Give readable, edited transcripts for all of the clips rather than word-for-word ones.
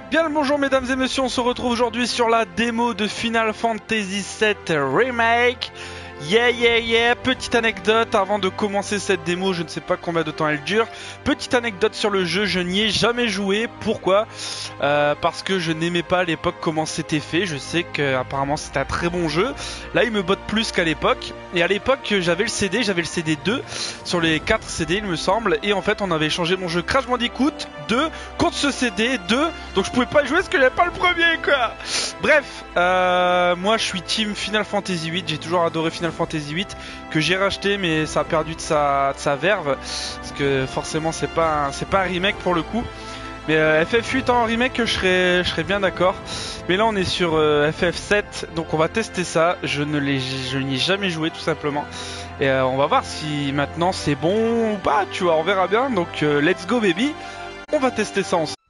Bien le bonjour mesdames et messieurs, on se retrouve aujourd'hui sur la démo de Final Fantasy VII Remake. Yeah, petite anecdote avant de commencer cette démo, je ne sais pas combien de temps elle dure. Petite anecdote sur le jeu, je n'y ai jamais joué. Pourquoi ? Parce que je n'aimais pas à l'époque comment c'était fait. Je sais qu'apparemment c'était un très bon jeu. Là il me botte plus qu'à l'époque. Et à l'époque j'avais le CD 2 sur les 4 CD il me semble. Et en fait on avait échangé mon jeu Crash Bandicoot 2 contre ce CD 2. Donc je pouvais pas y jouer parce que j'avais pas le premier quoi. Bref, moi je suis team Final Fantasy VIII. J'ai toujours adoré Final Fantasy VIII que j'ai racheté, mais ça a perdu de sa verve parce que forcément c'est pas un remake pour le coup. Mais FF8 en remake je serais bien d'accord. Mais là on est sur FF7, donc on va tester ça. Je n'y ai jamais joué tout simplement. Et on va voir si maintenant c'est bon ou pas, tu vois, on verra bien. Donc let's go baby, on va tester ça ensemble.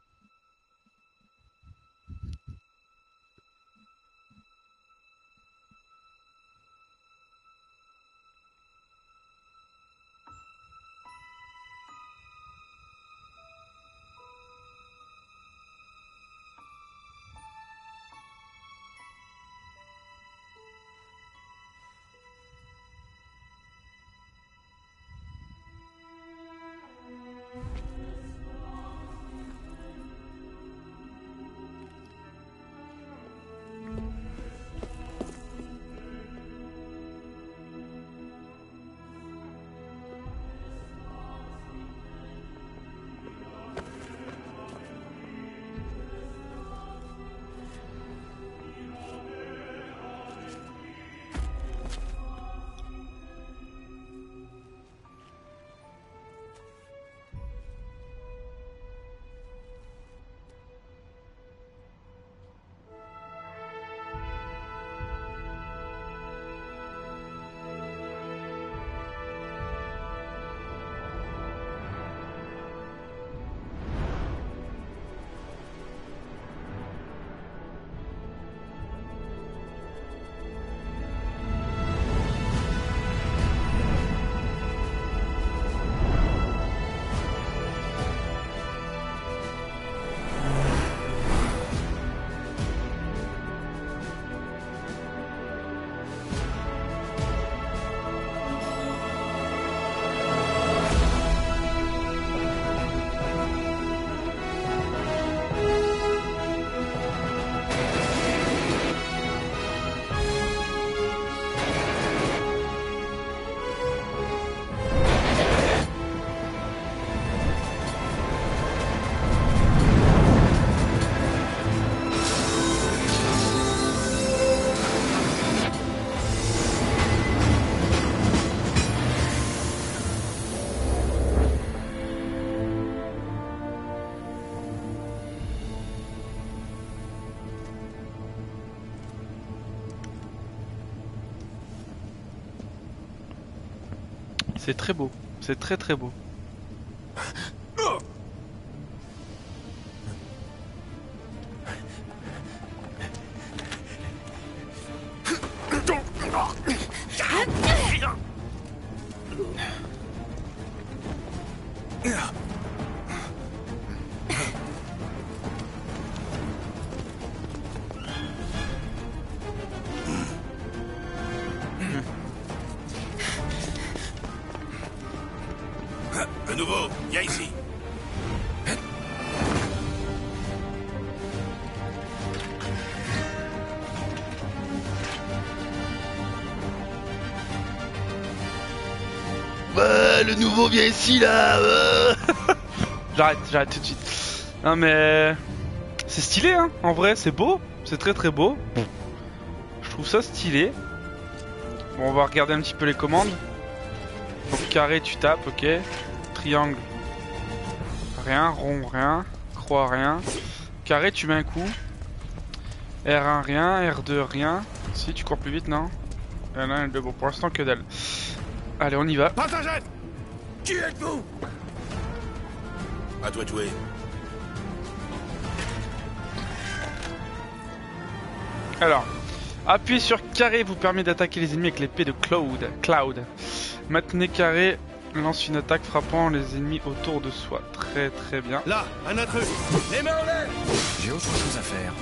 C'est très beau, c'est très beau. Le nouveau, viens ici. Le nouveau vient ici là. J'arrête tout de suite. Non mais c'est stylé hein, en vrai c'est beau, c'est très beau. Je trouve ça stylé. Bon on va regarder un petit peu les commandes. Donc carré tu tapes, ok. Triangle, rien, rond, rien, croix, rien. Carré tu mets un coup. R1 rien, R2 rien. Si tu cours plus vite non. L1, L2, bon pour l'instant que dalle. Allez on y va. Partagez. Qui êtes-vous? À toi de jouer. Alors, appuyer sur carré vous permet d'attaquer les ennemis avec l'épée de Cloud. Maintenez carré lance une attaque frappant les ennemis autour de soi. Très bien. Là, un intrus. Les mains en l'air. J'ai autre chose à faire.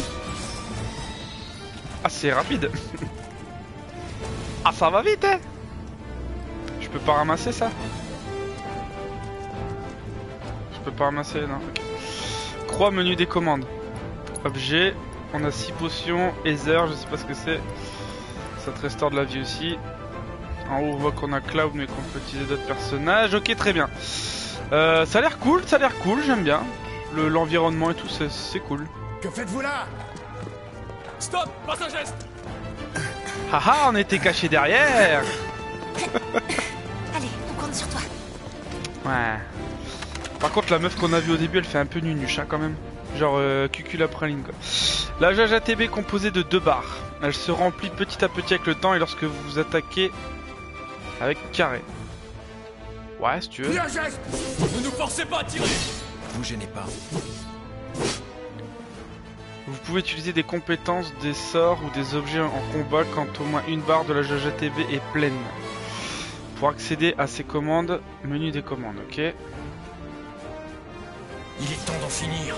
Ah, c'est rapide. Ah, ça va vite, hein. Je peux pas ramasser ça? Je peux pas ramasser, non. Okay. Croix, menu des commandes. Objet. On a 6 potions. Ether, je sais pas ce que c'est. Ça te restaure de la vie aussi. En haut, on voit qu'on a Cloud, mais qu'on peut utiliser d'autres personnages. Ok, très bien. Ça a l'air cool, j'aime bien. L'environnement et tout, c'est cool. Que faites-vous là? Stop! Pas un geste! Haha, on était cachés derrière. Allez, on compte sur toi. Ouais. Par contre, la meuf qu'on a vue au début, elle fait un peu nunuche, hein, quand même. Genre cucul à praline, quoi. La jauge ATB est composée de 2 barres. Elle se remplit petit à petit avec le temps et lorsque vous vous attaquez avec carré. Ouais, si tu veux. Plus un geste! Ne nous forcez pas à tirer! Vous gênez pas. Vous pouvez utiliser des compétences, des sorts ou des objets en combat quand au moins une barre de la jauge ATB est pleine. Pour accéder à ces commandes, menu des commandes, ok. Il est temps d'en finir.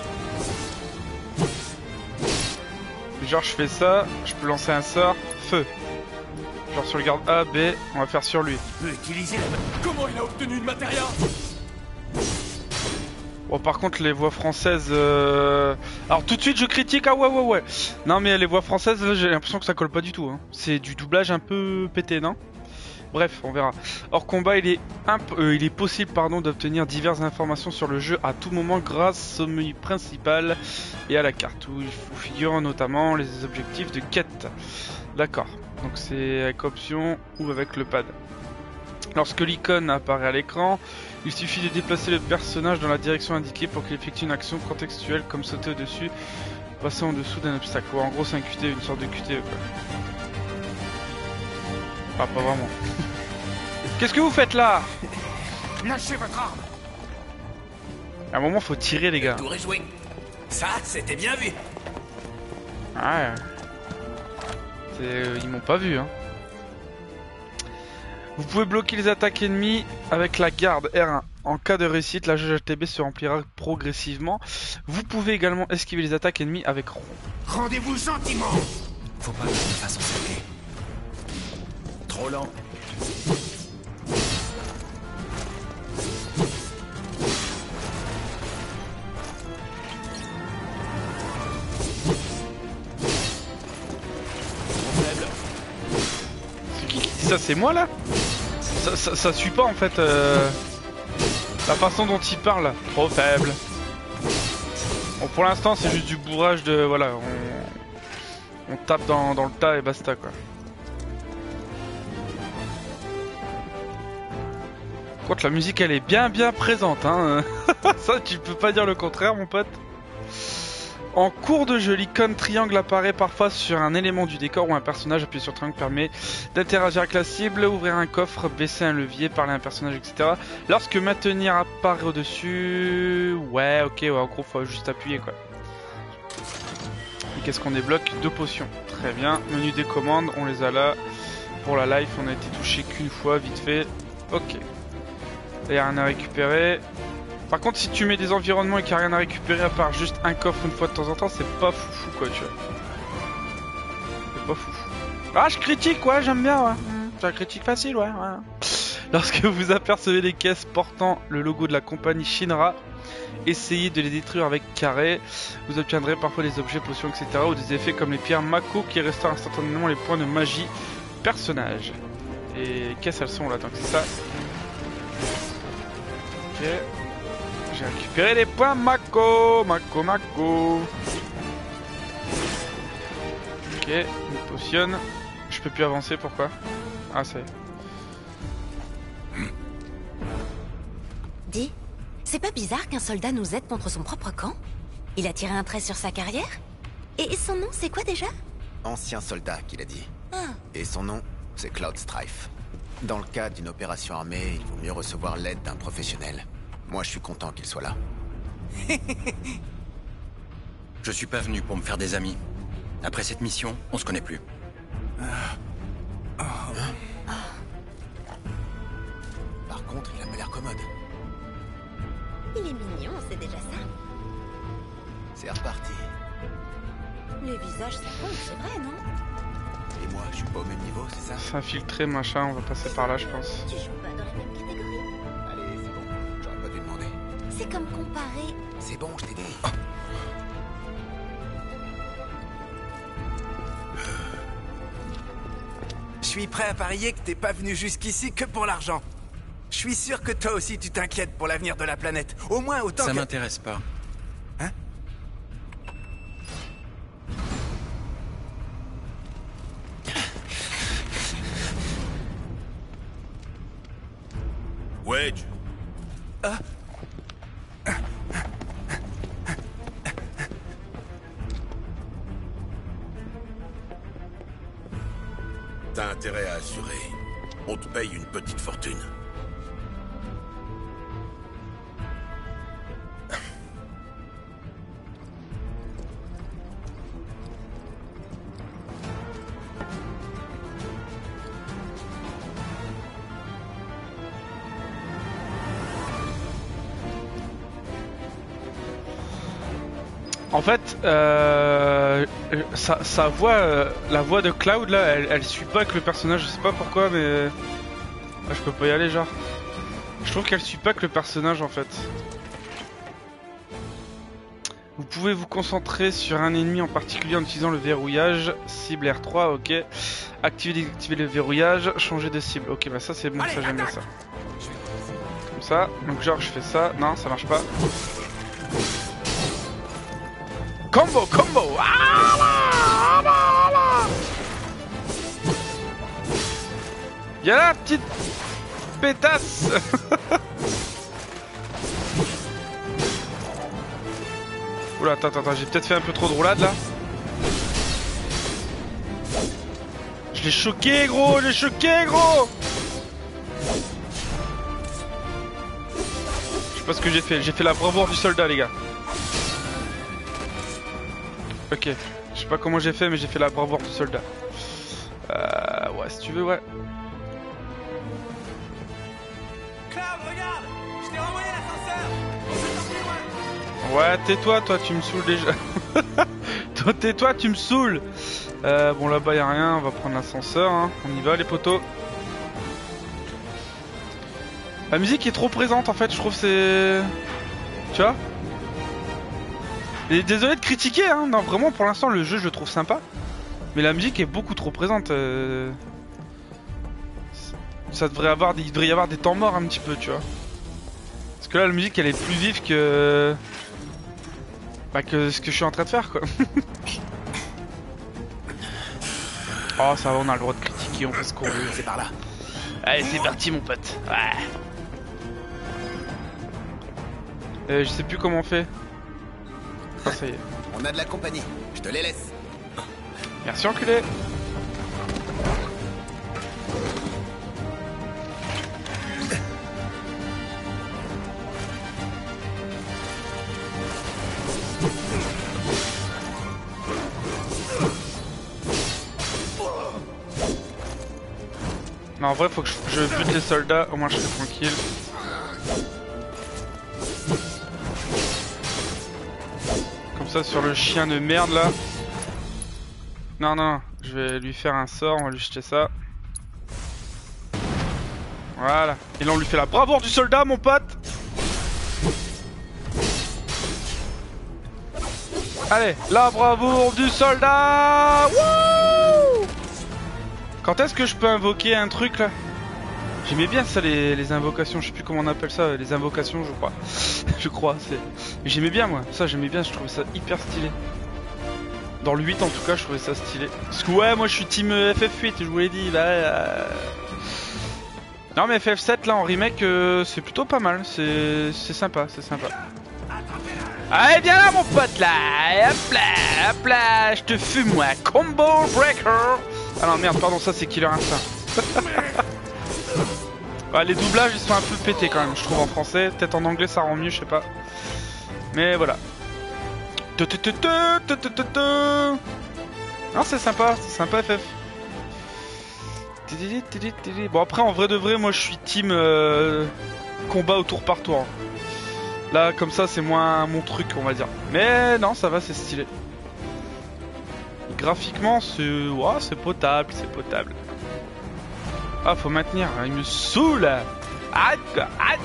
Genre je fais ça, je peux lancer un sort, feu. Genre sur le garde A, B, on va faire sur lui. Peut utiliser la... Comment il a obtenu le matériel? Bon par contre les voix françaises... Alors tout de suite je critique, ah ouais. Non mais les voix françaises, là, j'ai l'impression que ça colle pas du tout. Hein. C'est du doublage un peu pété, non? Bref, on verra. Hors combat, il est possible d'obtenir diverses informations sur le jeu à tout moment grâce au menu principal et à la carte où figurent notamment les objectifs de quête. D'accord, donc c'est avec option ou avec le pad. Lorsque l'icône apparaît à l'écran, il suffit de déplacer le personnage dans la direction indiquée pour qu'il effectue une action contextuelle comme sauter au-dessus, passer en dessous d'un obstacle. Ouais, en gros c'est un QTE, une sorte de QTE quoi. Ah, pas vraiment. Qu'est-ce que vous faites là? Lâchez votre arme! À un moment, faut tirer, les gars. Tour est joué. Ça, c'était bien vu. Ouais. Ils m'ont pas vu, hein. Vous pouvez bloquer les attaques ennemies avec la garde R1. En cas de réussite, la jauge ATB se remplira progressivement. Vous pouvez également esquiver les attaques ennemies avec rond. Rendez-vous gentiment! Faut pas que je me fasse encercler. Trop lent. C'est qui dit ça? C'est moi là? Ça suit pas en fait la façon dont il parle. Trop faible. Bon pour l'instant c'est juste du bourrage de... Voilà, on tape dans le tas et basta quoi. Par contre la musique elle est bien présente hein. Ça tu peux pas dire le contraire mon pote. En cours de jeu, l'icône triangle apparaît parfois sur un élément du décor ou un personnage. Appuyer sur triangle permet d'interagir avec la cible, ouvrir un coffre, baisser un levier, parler à un personnage, etc. Lorsque maintenir apparaît au-dessus... Ouais, ok, ouais, en gros faut juste appuyer quoi. Et qu'est-ce qu'on débloque? 2 potions. Très bien, menu des commandes, on les a là. Pour la life, on a été touché qu'une fois, vite fait. Ok. Il n'y a rien à récupérer. Par contre, si tu mets des environnements et qu'il n'y a rien à récupérer à part juste un coffre une fois de temps en temps, c'est pas foufou quoi, tu vois. C'est pas foufou. Ah, je critique, ouais, j'aime bien, ouais. C'est un critique facile, ouais. Lorsque vous apercevez des caisses portant le logo de la compagnie Shinra, essayez de les détruire avec carré. Vous obtiendrez parfois des objets, potions, etc. ou des effets comme les pierres Mako qui restaurent instantanément les points de magie personnage. Et les caisses, elles sont là, donc c'est ça. Ok. J'ai récupéré les points Mako. Ok, une potionne. Je peux plus avancer, pourquoi? Ah, ça y est. Dis, c'est pas bizarre qu'un soldat nous aide contre son propre camp? Il a tiré un trait sur sa carrière? Et son nom, c'est quoi déjà? Ancien soldat, qu'il a dit. Ah. Et son nom, c'est Cloud Strife. Dans le cadre d'une opération armée, il vaut mieux recevoir l'aide d'un professionnel. Moi, je suis content qu'il soit là. Je suis pas venu pour me faire des amis. Après cette mission, on se connaît plus. Par contre, il a pas l'air commode. Il est mignon, c'est déjà ça. C'est reparti. Les visages, ça compte, c'est vrai, non? Et moi, je suis pas au même niveau, c'est ça? C'est infiltré, machin, on va passer par là, je pense. Tu joues pas dans la même catégorie. Allez, c'est bon. J'aurais pas dû demander. C'est comme comparer. C'est bon, je t'ai dit. Je suis prêt à parier que t'es pas venu jusqu'ici que pour l'argent. Je suis sûr que toi aussi tu t'inquiètes pour l'avenir de la planète. Au moins autant Ça que... m'intéresse pas. Hein? Wedge. T'as intérêt à assurer. On te paye une petite fortune. En fait, sa voix, la voix de Cloud là, elle suit pas avec le personnage, je sais pas pourquoi, mais ah, je peux pas y aller genre. Je trouve qu'elle suit pas avec le personnage en fait. Vous pouvez vous concentrer sur un ennemi en particulier en utilisant le verrouillage. Cible R3, ok. Activer le verrouillage, changer de cible. Ok, bah ça c'est bon, ça j'aime bien ça. Comme ça, donc genre je fais ça. Non, ça marche pas. Combo, combo. Ah là, ah là, ah là. Y'a la petite pétasse. Oula, attends, j'ai peut-être fait un peu trop de roulade là. Je l'ai choqué gros, Je sais pas ce que j'ai fait la bravoure du soldat les gars. Ok, je sais pas comment j'ai fait mais j'ai fait la bravoure du soldat. Ouais si tu veux ouais. Cloud, regarde! Je t'ai renvoyé l'ascenseur! Ouais, tais-toi, toi, tu me saoules déjà. Toi, tais-toi, tu me saoules. Bon, là-bas, y'a rien. On va prendre l'ascenseur. Hein. On y va, les potos. La musique est trop présente, en fait. Je trouve c'est... Tu vois? Et désolé de critiquer, hein. Non, vraiment, pour l'instant, le jeu, je le trouve sympa. Mais la musique est beaucoup trop présente. Ça devrait avoir... Il devrait y avoir des temps morts un petit peu, tu vois. Parce que là, la musique, elle est plus vive que... Bah que ce que je suis en train de faire quoi. Oh ça va, on a le droit de critiquer, on fait ce qu'on veut. C'est par là. Allez c'est parti mon pote. Ouais. Je sais plus comment on fait. Ah ça y est. On a de la compagnie. Je te les laisse. Merci enculé. Non, en vrai, faut que je bute les soldats, au moins je serai tranquille. Comme ça, sur le chien de merde là. Non, je vais lui faire un sort, on va lui jeter ça. Voilà. Et là, on lui fait la bravoure du soldat, mon pote. Allez, la bravoure du soldat. Wouh! Quand est-ce que je peux invoquer un truc là? J'aimais bien ça les invocations, je sais plus comment on appelle ça, les invocations je crois. Je crois, c'est... J'aimais bien moi, ça j'aimais bien, je trouvais ça hyper stylé. Dans le 8 en tout cas je trouvais ça stylé. Parce que ouais moi je suis team FF8, je vous l'ai dit là. Non mais FF7 là en remake c'est plutôt pas mal, c'est sympa, c'est sympa. Allez viens là mon pote là, hop là, je te fume moi, combo breaker. Ah non merde pardon ça c'est Killer Instinct. Ouais, les doublages ils sont un peu pétés quand même je trouve en français, peut-être en anglais ça rend mieux je sais pas. Mais voilà. Non c'est sympa FF. Bon après en vrai de vrai moi je suis team combat au tour par tour. Là, comme ça, c'est moins mon truc, on va dire. Mais non, ça va, c'est stylé. Graphiquement, c'est... Ouais, c'est potable, c'est potable. Ah, faut maintenir, il me saoule. Ah, quoi, ah.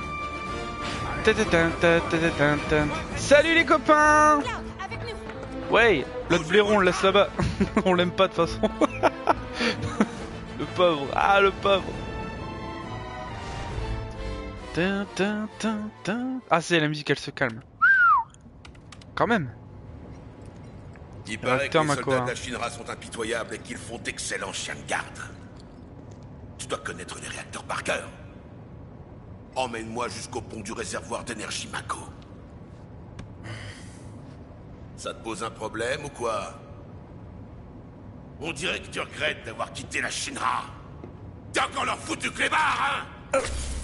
Salut les copains. Ouais, l'autre blairon, on le laisse là-bas. On l'aime pas de toute façon. Le pauvre, ah le pauvre. Ah, c'est la musique, elle se calme. Quand même. Il paraît que les Mako, soldats de la Shinra sont impitoyables et qu'ils font d'excellents chiens de garde. Tu dois connaître les réacteurs par cœur. Emmène-moi jusqu'au pont du réservoir d'énergie Mako. Ça te pose un problème ou quoi? On dirait que tu regrettes d'avoir quitté la Shinra. T'es encore leur foutu clébard, hein?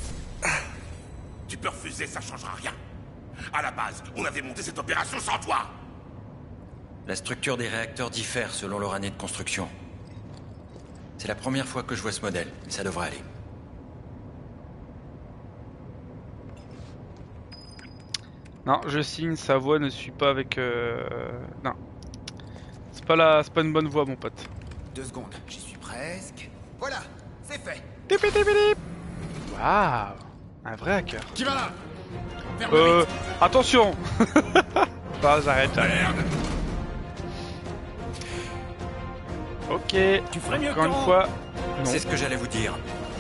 Tu peux refuser, ça changera rien. À la base, on avait monté cette opération sans toi. La structure des réacteurs diffère selon leur année de construction. C'est la première fois que je vois ce modèle, mais ça devrait aller. Non, je signe, sa voix ne suit pas avec... Non. C'est pas une bonne voix, mon pote. 2 secondes, j'y suis presque. Voilà, c'est fait. Waouh, un vrai hacker. Qui va là? Ferme vite. Attention. Bah, j'arrête. Merde. Ok. Tu ferais mieux Encore une quand- fois. Non. C'est ce que j'allais vous dire.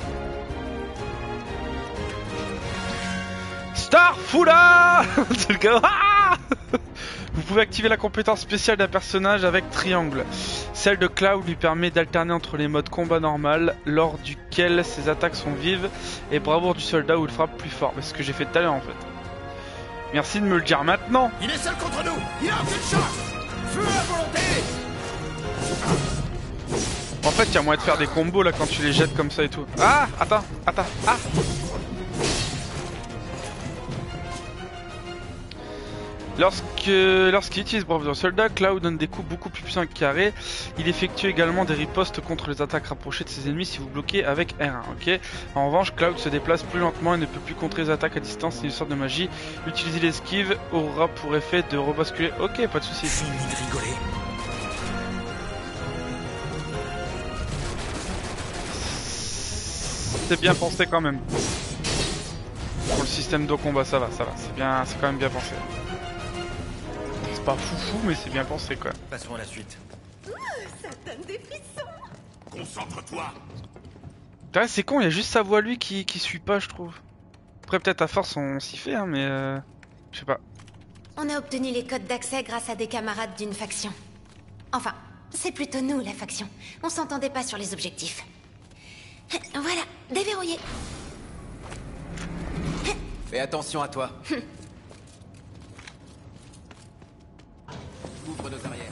Starfula. C'est le gars. Ah. Vous pouvez activer la compétence spéciale d'un personnage avec triangle. Celle de Cloud lui permet d'alterner entre les modes combat normal, lors duquel ses attaques sont vives, et bravoure du soldat où il frappe plus fort. C'est ce que j'ai fait tout à l'heure en fait. Merci de me le dire maintenant. Il est seul contre nous. Il a aucune chance. Feu à volonté. En fait, il y a moyen de faire des combos là quand tu les jettes comme ça et tout. Ah, attends, ah. Lorsqu'il utilise bravoure du soldat, Cloud donne des coups beaucoup plus puissants que Carré. Il effectue également des ripostes contre les attaques rapprochées de ses ennemis si vous bloquez avec R1, ok. En revanche, Cloud se déplace plus lentement et ne peut plus contrer les attaques à distance ni une sorte de magie. Utiliser l'esquive aura pour effet de rebasculer. Ok, pas de soucis. Fini de rigoler. C'est bien pensé quand même. Pour le système de combat, ça va. C'est bien, c'est quand même bien pensé. C'est pas foufou, mais c'est bien pensé quoi. Passons à la suite. Ça donne des frissons. Concentre-toi. Ouais, c'est con, il y a juste sa voix lui qui suit pas, je trouve. Après, peut-être à force on s'y fait, hein, mais je sais pas. On a obtenu les codes d'accès grâce à des camarades d'une faction. Enfin, c'est plutôt nous la faction. On s'entendait pas sur les objectifs. Voilà, déverrouillé. Fais attention à toi. Ouvre nos arrières.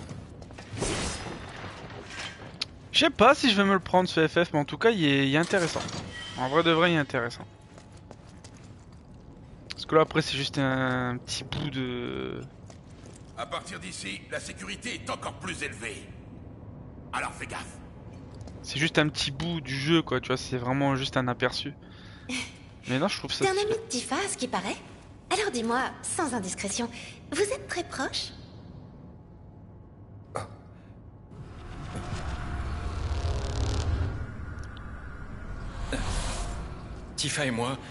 Je sais pas si je vais me le prendre ce FF, mais en tout cas il est intéressant. En vrai de vrai il est intéressant. Parce que là après c'est juste un petit bout de... À partir d'ici, la sécurité est encore plus élevée. Alors fais gaffe. C'est juste un petit bout du jeu quoi, tu vois, c'est vraiment juste un aperçu. Mais non, je trouve ça... T'es un ami de Tifa, à ce qui paraît. Alors dis-moi, sans indiscrétion, vous êtes très proches? Tifa et moi,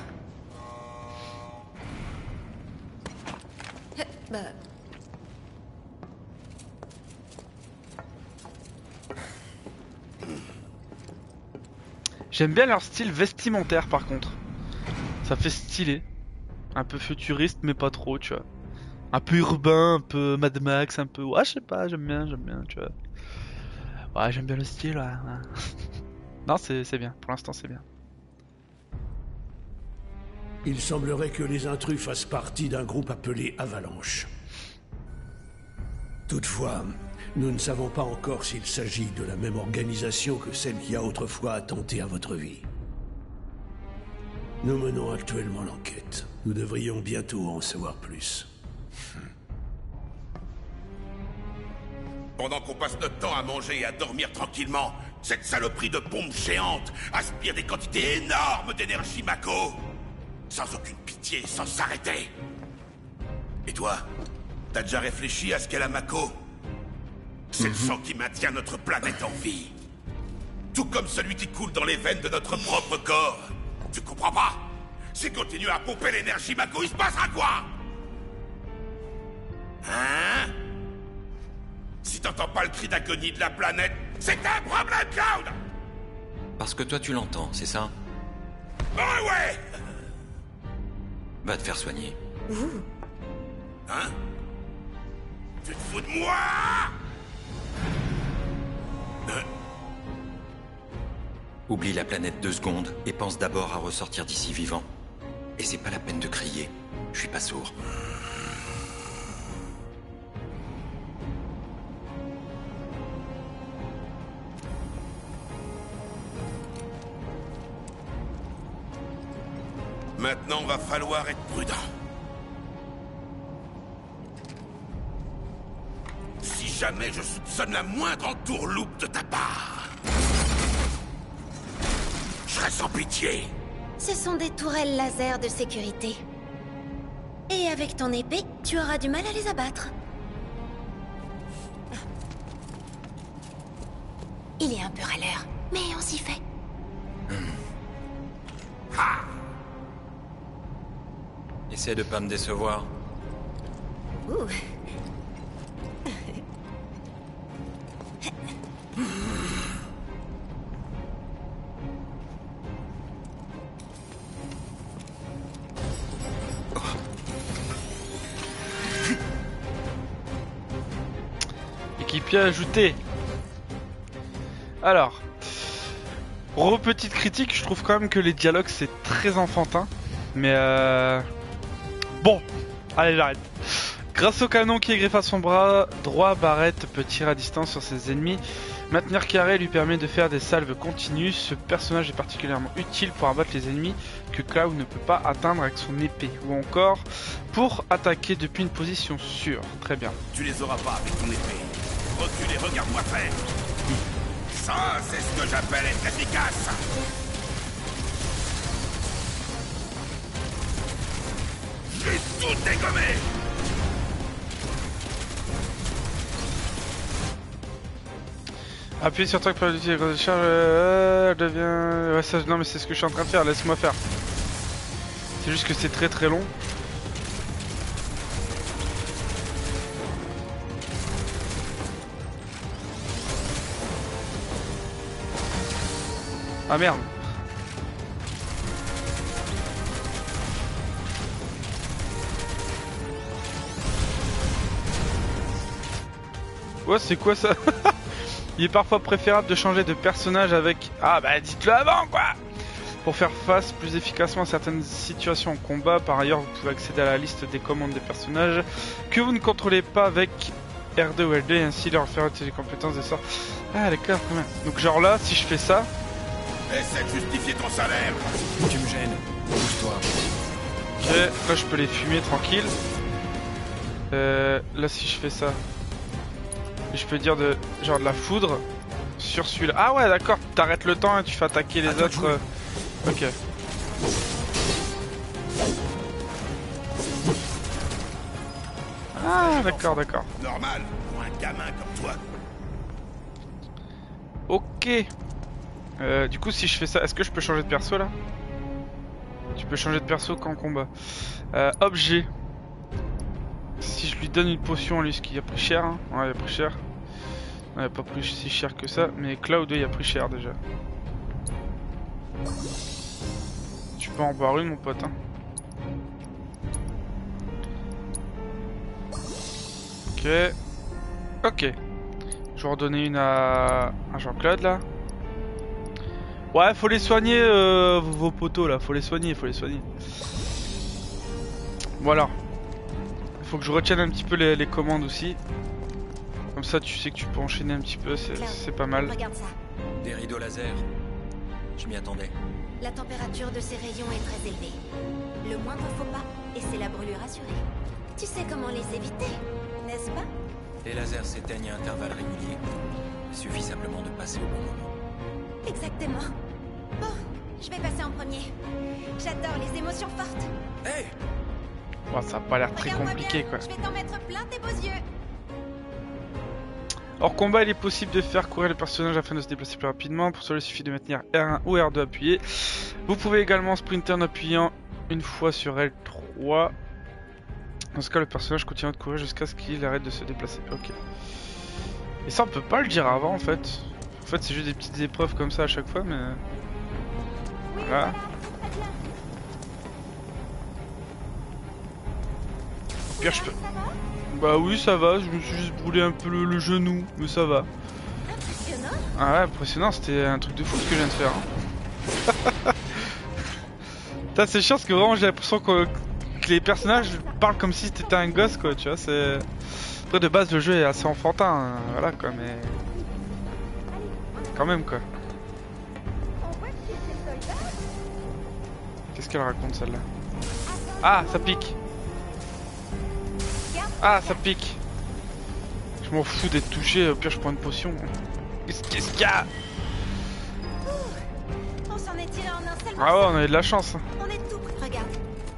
Bah... J'aime bien leur style vestimentaire par contre. Ça fait stylé. Un peu futuriste mais pas trop, tu vois. Un peu urbain, un peu Mad Max, un peu... Ouais, je sais pas, j'aime bien, tu vois. Ouais, j'aime bien le style, ouais. Non, c'est bien, pour l'instant c'est bien. Il semblerait que les intrus fassent partie d'un groupe appelé Avalanche. Toutefois, nous ne savons pas encore s'il s'agit de la même organisation que celle qui a autrefois attenté à votre vie. Nous menons actuellement l'enquête. Nous devrions bientôt en savoir plus. Pendant qu'on passe notre temps à manger et à dormir tranquillement, cette saloperie de pompe géante aspire des quantités énormes d'énergie Mako. sans aucune pitié, sans s'arrêter. Et toi, t'as déjà réfléchi à ce qu'est la Mako? C'est le sang qui maintient notre planète en vie. Tout comme celui qui coule dans les veines de notre propre corps. Tu comprends pas? Si continue à pomper l'énergie Mako, il se passera quoi? Hein? Si t'entends pas le cri d'agonie de la planète, c'est un problème, Cloud! Parce que toi tu l'entends, c'est ça? Ouais! Va te faire soigner. Hein? Tu te fous de moi? Oublie la planète 2 secondes et pense d'abord à ressortir d'ici vivant. Et c'est pas la peine de crier. Je suis pas sourd. Maintenant, va falloir être prudent. Si jamais je soupçonne la moindre entourloupe de ta part, je serai sans pitié. Ce sont des tourelles laser de sécurité. Et avec ton épée, tu auras du mal à les abattre. Il est un peu râleur, mais on s'y fait. Essaie de pas me décevoir. Ouh. Équipier ajouté. Alors, petite critique, je trouve quand même que les dialogues c'est très enfantin. Mais bon, allez j'arrête. Grâce au canon qui est greffé à son bras droit, Barrett peut tirer à distance sur ses ennemis. Maintenir carré lui permet de faire des salves continues. Ce personnage est particulièrement utile pour abattre les ennemis que Cloud ne peut pas atteindre avec son épée. Ou encore pour attaquer depuis une position sûre. Très bien. Tu les auras pas avec ton épée. Recule et regarde-moi faire. Ça, c'est ce que j'appelle être efficace. J'ai tout dégommé. Appuyez sur track pour utiliser les grosses charges. Devient. Ouais, ça, non, mais c'est ce que je suis en train de faire. Laisse-moi faire. C'est juste que c'est très très long. Ah merde. Ouais, c'est quoi ça? Il est parfois préférable de changer de personnage avec... Ah bah dites-le avant quoi! Pour faire face plus efficacement à certaines situations en combat. Par ailleurs, vous pouvez accéder à la liste des commandes des personnages que vous ne contrôlez pas avec R2 ou L2 et ainsi leur faire utiliser les compétences des sorts. Ah d'accord, quand même. Donc genre là, si je fais ça... Essaie de justifier ton salaire. Tu me gênes. Bouge-toi. Ok, là je peux les fumer tranquille. Là si je fais ça, je peux dire de genre de la foudre sur celui-là. Ah ouais d'accord, t'arrêtes le temps et tu fais attaquer les autres. Ok. Ah d'accord, d'accord. Normal pour un gamin comme toi. Ok. Du coup si je fais ça, est-ce que je peux changer de perso là? Tu peux changer de perso qu'en combat. Objet. Si je lui donne une potion, lui, ce qui a pris cher, hein. Ouais, il a pris cher. Ouais, il a pas pris si cher que ça, mais Cloud, il a pris cher déjà. Tu peux en boire une, mon pote, hein. Ok. Ok. Je vais en redonner une à Jean-Claude, là. Ouais, faut les soigner, vos potos, là. Faut les soigner, faut les soigner. Voilà. Faut que je retienne un petit peu les commandes aussi. Comme ça tu sais que tu peux enchaîner un petit peu, c'est pas mal. Regarde ça. Des rideaux laser. Je m'y attendais. La température de ces rayons est très élevée. Le moindre faux pas, et c'est la brûlure assurée. Tu sais comment les éviter, n'est-ce pas? Les lasers s'éteignent à intervalles réguliers. Il suffit simplement de passer au bon moment. Exactement. Bon, Je vais passer en premier. J'adore les émotions fortes. Hey, Bon, ça a pas l'air très Regarde-moi compliqué bien, quoi. Je vais t'en mettre plein tes beaux yeux. Hors combat, il est possible de faire courir les personnages afin de se déplacer plus rapidement. Pour cela, il suffit de maintenir R1 ou R2 appuyé. Vous pouvez également sprinter en appuyant une fois sur L3. Dans ce cas, le personnage continue de courir jusqu'à ce qu'il arrête de se déplacer. Ok. Et ça, on peut pas le dire avant en fait. En fait, c'est juste des petites épreuves comme ça à chaque fois, mais. Voilà. Au pire, je peux. Bah oui, ça va. Je me suis juste brûlé un peu le genou, mais ça va. Impressionnant. Ah ouais, impressionnant, c'était un truc de fou ce que je viens de faire. Hein. Putain, c'est chiant parce que vraiment j'ai l'impression que les personnages parlent comme si t'étais un gosse quoi, tu vois, c'est... Après de base le jeu est assez enfantin, hein, voilà quoi, mais... Quand même quoi. Qu'est-ce qu'elle raconte celle-là? Ah, ça pique. Ah, ça pique. Je m'en fous d'être touché, au pire je prends une potion. Qu'est-ce qu'il y a? On s'en est tiré en un seul Ah ouais, morceau. on a eu de la chance. On est tout prêt. Regarde.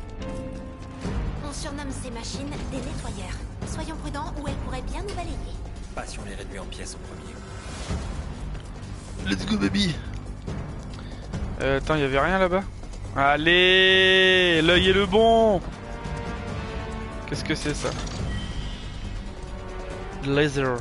On surnomme ces machines des nettoyeurs. Soyons prudents ou elles pourraient bien nous balayer. Pas si on les réduit en pièces en premier. Let's go baby. Attends, y avait rien là-bas? Allez, l'œil est le bon. Qu'est-ce que c'est ça? Laser.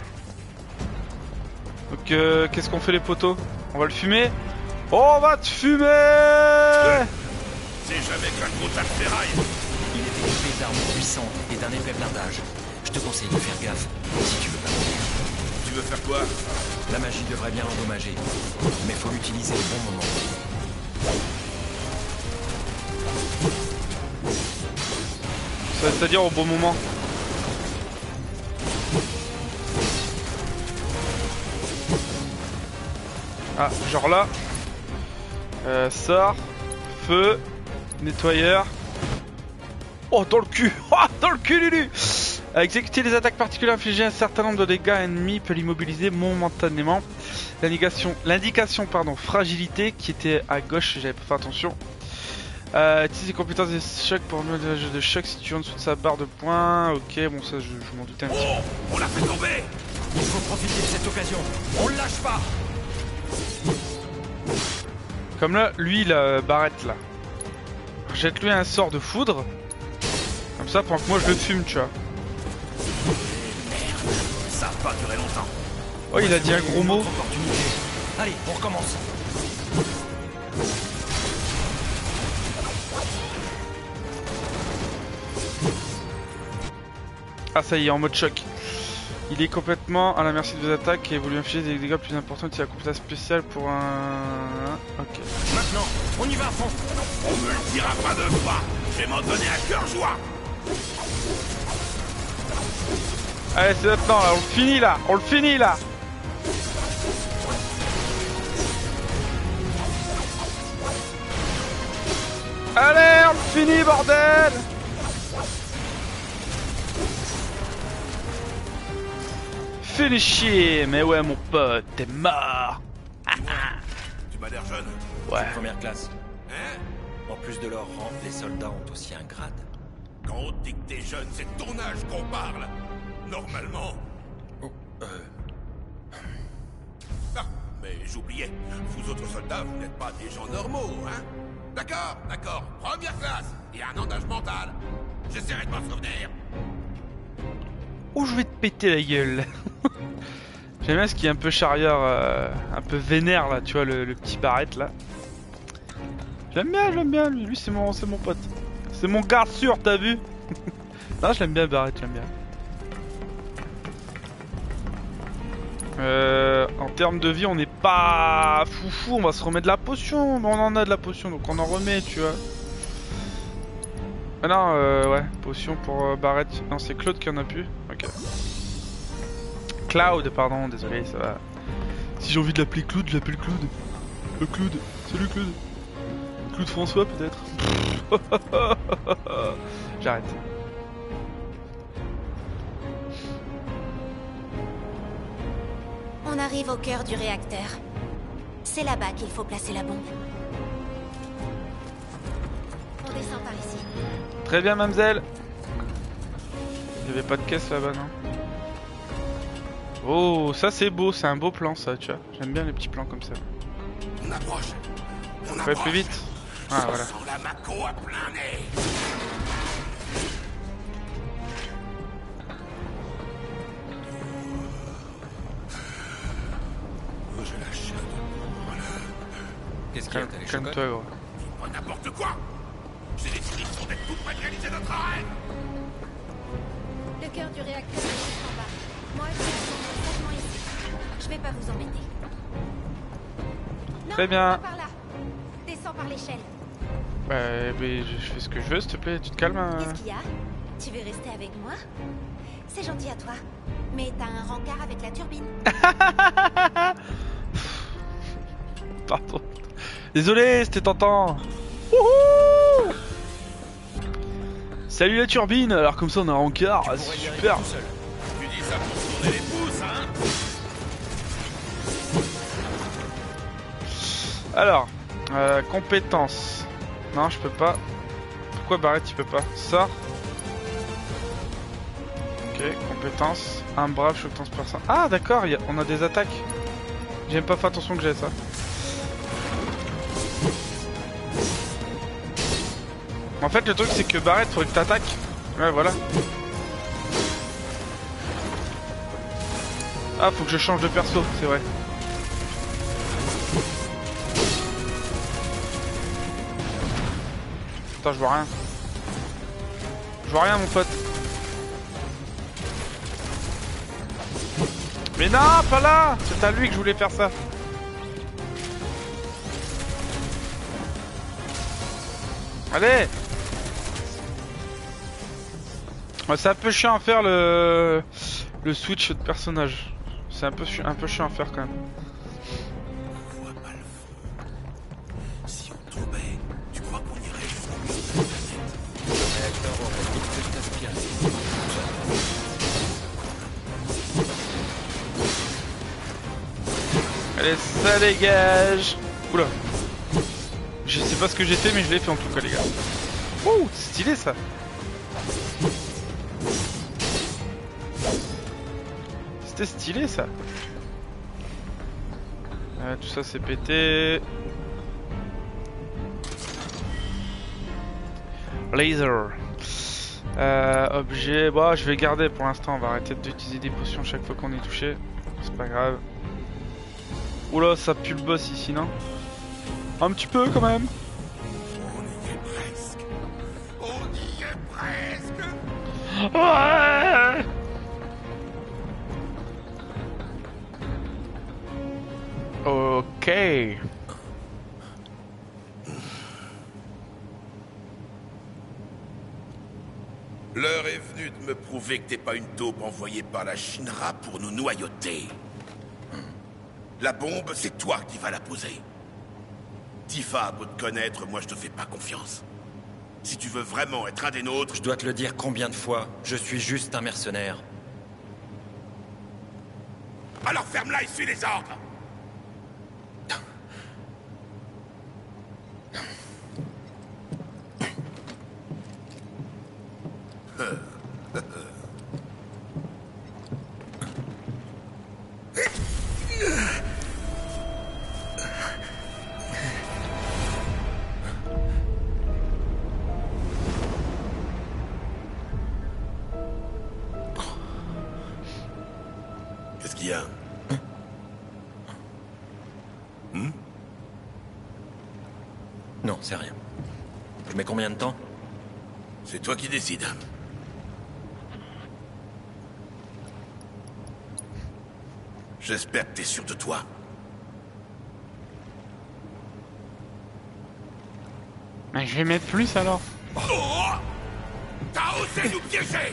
Donc qu'est-ce qu'on fait les poteaux? On va le fumer? Oh, on va te fumer! C'est jamais qu'un gros tas de ferraille. Il est équipé d'armes puissantes et d'un épais blindage. Je te conseille de faire gaffe si tu veux pas mourir. Tu veux faire quoi? La magie devrait bien l'endommager, mais faut l'utiliser au bon moment. C'est-à-dire au bon moment. Ah, genre là. Sort. Feu. Nettoyeur. Oh, dans le cul. Oh, dans le cul, Lulu. Exécuter les attaques particulières infligées un certain nombre de dégâts ennemis peut l'immobiliser momentanément. L'indication fragilité qui était à gauche, j'avais pas fait attention. Utilise les compétences de choc pour un jeu de choc situé en dessous de sa barre de points. Ok, bon ça je m'en doutais un petit peu. Oh, on l'a fait tomber. Il faut profiter de cette occasion. On le lâche pas. Comme là, lui la barrette là. Jette-lui un sort de foudre. Comme ça pendant que moi je le fume, tu vois. Ça va pas durer longtemps. Oh, il a dit un gros mot. Opportunité. Allez, on recommence. Ah ça y est, en mode choc. Il est complètement à la merci de vos attaques et vous lui infligez des dégâts plus importants si la compétence spéciale pour un... Ok. Maintenant, on y va à fond. On me le dira pas deux fois. Je vais m'en donner à cœur joie. Allez, c'est maintenant là, on le finit là. On le finit là. Allez, on le finit, bordel. Finish him. Mais ouais, mon pote, t'es mort. Tu m'as l'air jeune. Ouais. Première classe. Hein? En plus de leur rang, les soldats ont aussi un grade. Quand on dit que t'es jeune, c'est de ton âge qu'on parle. Normalement. Oh, Ah, mais j'oubliais. Vous autres soldats, vous n'êtes pas des gens normaux, hein? D'accord, d'accord. Première classe. Et un an d'âge mental. J'essaierai de m'en souvenir. Oh, je vais te péter la gueule. J'aime bien ce qui est un peu charrieur, un peu vénère là, tu vois, le petit barrette là. J'aime bien, lui c'est mon pote. C'est mon garde sûr, t'as vu? Non, je l'aime bien barrette, j'aime bien. En termes de vie, on n'est pas foufou, on va se remettre de la potion, mais on en a de la potion, donc on en remet, tu vois. Ah non, ouais, potion pour Barrett. Non, c'est Claude qui en a plus. Ok. Cloud, pardon, désolé, ça va. Si j'ai envie de l'appeler Claude, je l'appelle Claude. Le Claude. Salut Claude. Claude François, peut-être. J'arrête. On arrive au cœur du réacteur. C'est là-bas qu'il faut placer la bombe. Très bien, mademoiselle. Il y avait pas de caisse là-bas, non? Oh, ça c'est beau, c'est un beau plan ça, tu vois. J'aime bien les petits plans comme ça. On approche. On Faut aller approche. plus vite. Ah voilà. Sans la Mako à plein nez. Oh, j'ai la chair de Qu'est-ce qu'il y a? T'as les chocottes? Calme-toi, gros. pas n'importe quoi. J'ai l'intuition d'être tout près de réaliser notre arrêt. Le cœur du réacteur est juste en bas. Moi, je vais attendre sagement ici. Je vais pas vous embêter. Non, Très bien. pas par là. Descends par l'échelle. Bah, mais je fais ce que je veux, s'il te plaît, tu te calmes. Qu'est-ce qu'il y a? Tu veux rester avec moi? C'est gentil à toi. Mais t'as un rencard avec la turbine. Pardon. Désolé, c'était tentant. Wouhou! Salut la turbine, alors comme ça on a un rencard, Tu c'est pourrais y arriver super. tout seul. Tu dis ça pour tourner les pouces, hein? Alors, compétences. Non, je peux pas. Pourquoi Barrett il peut pas? Sort. Ok, compétences. Un brave, choc transperçant. Ah d'accord, on a des attaques. J'ai même pas fait attention que j'ai ça. En fait, le truc c'est que Barrett, faudrait que t'attaques. Ouais, voilà. Ah, faut que je change de perso, c'est vrai. Attends, je vois rien. Je vois rien, mon pote. Mais non, pas là! C'est à lui que je voulais faire ça. Allez! Ouais, c'est un peu chiant à faire le switch de personnage. C'est un peu chiant à faire quand même. On voit pas le fond. Si on tombait, tu crois qu'on irait jusqu'au bout? Le réacteur aurait vite fait t'aspirer. Allez, ça dégage! Oula! Je sais pas ce que j'ai fait, mais je l'ai fait en tout cas, les gars. Ouh, c'est stylé ça! C'était stylé ça! Tout ça c'est pété. Laser. Objet. Bon, je vais garder pour l'instant. On va arrêter d'utiliser des potions chaque fois qu'on est touché. C'est pas grave. Oula, ça pue le boss ici, non? Un petit peu quand même. On y est presque. On y est presque. Ouais. Ok. L'heure est venue de me prouver que t'es pas une taupe envoyée par la Shinra pour nous noyauter. La bombe, c'est toi qui vas la poser. Tifa a beau te connaître, moi je te fais pas confiance. Si tu veux vraiment être un des nôtres, Je dois te le dire combien de fois, je suis juste un mercenaire. alors ferme-la et suis les ordres. Qu'est-ce qu'il y a? Non, c'est rien. Je mets combien de temps? C'est toi qui décides. J'espère que t'es sûr de toi. Mais je vais mettre plus alors. Oh! T'as osé nous piéger!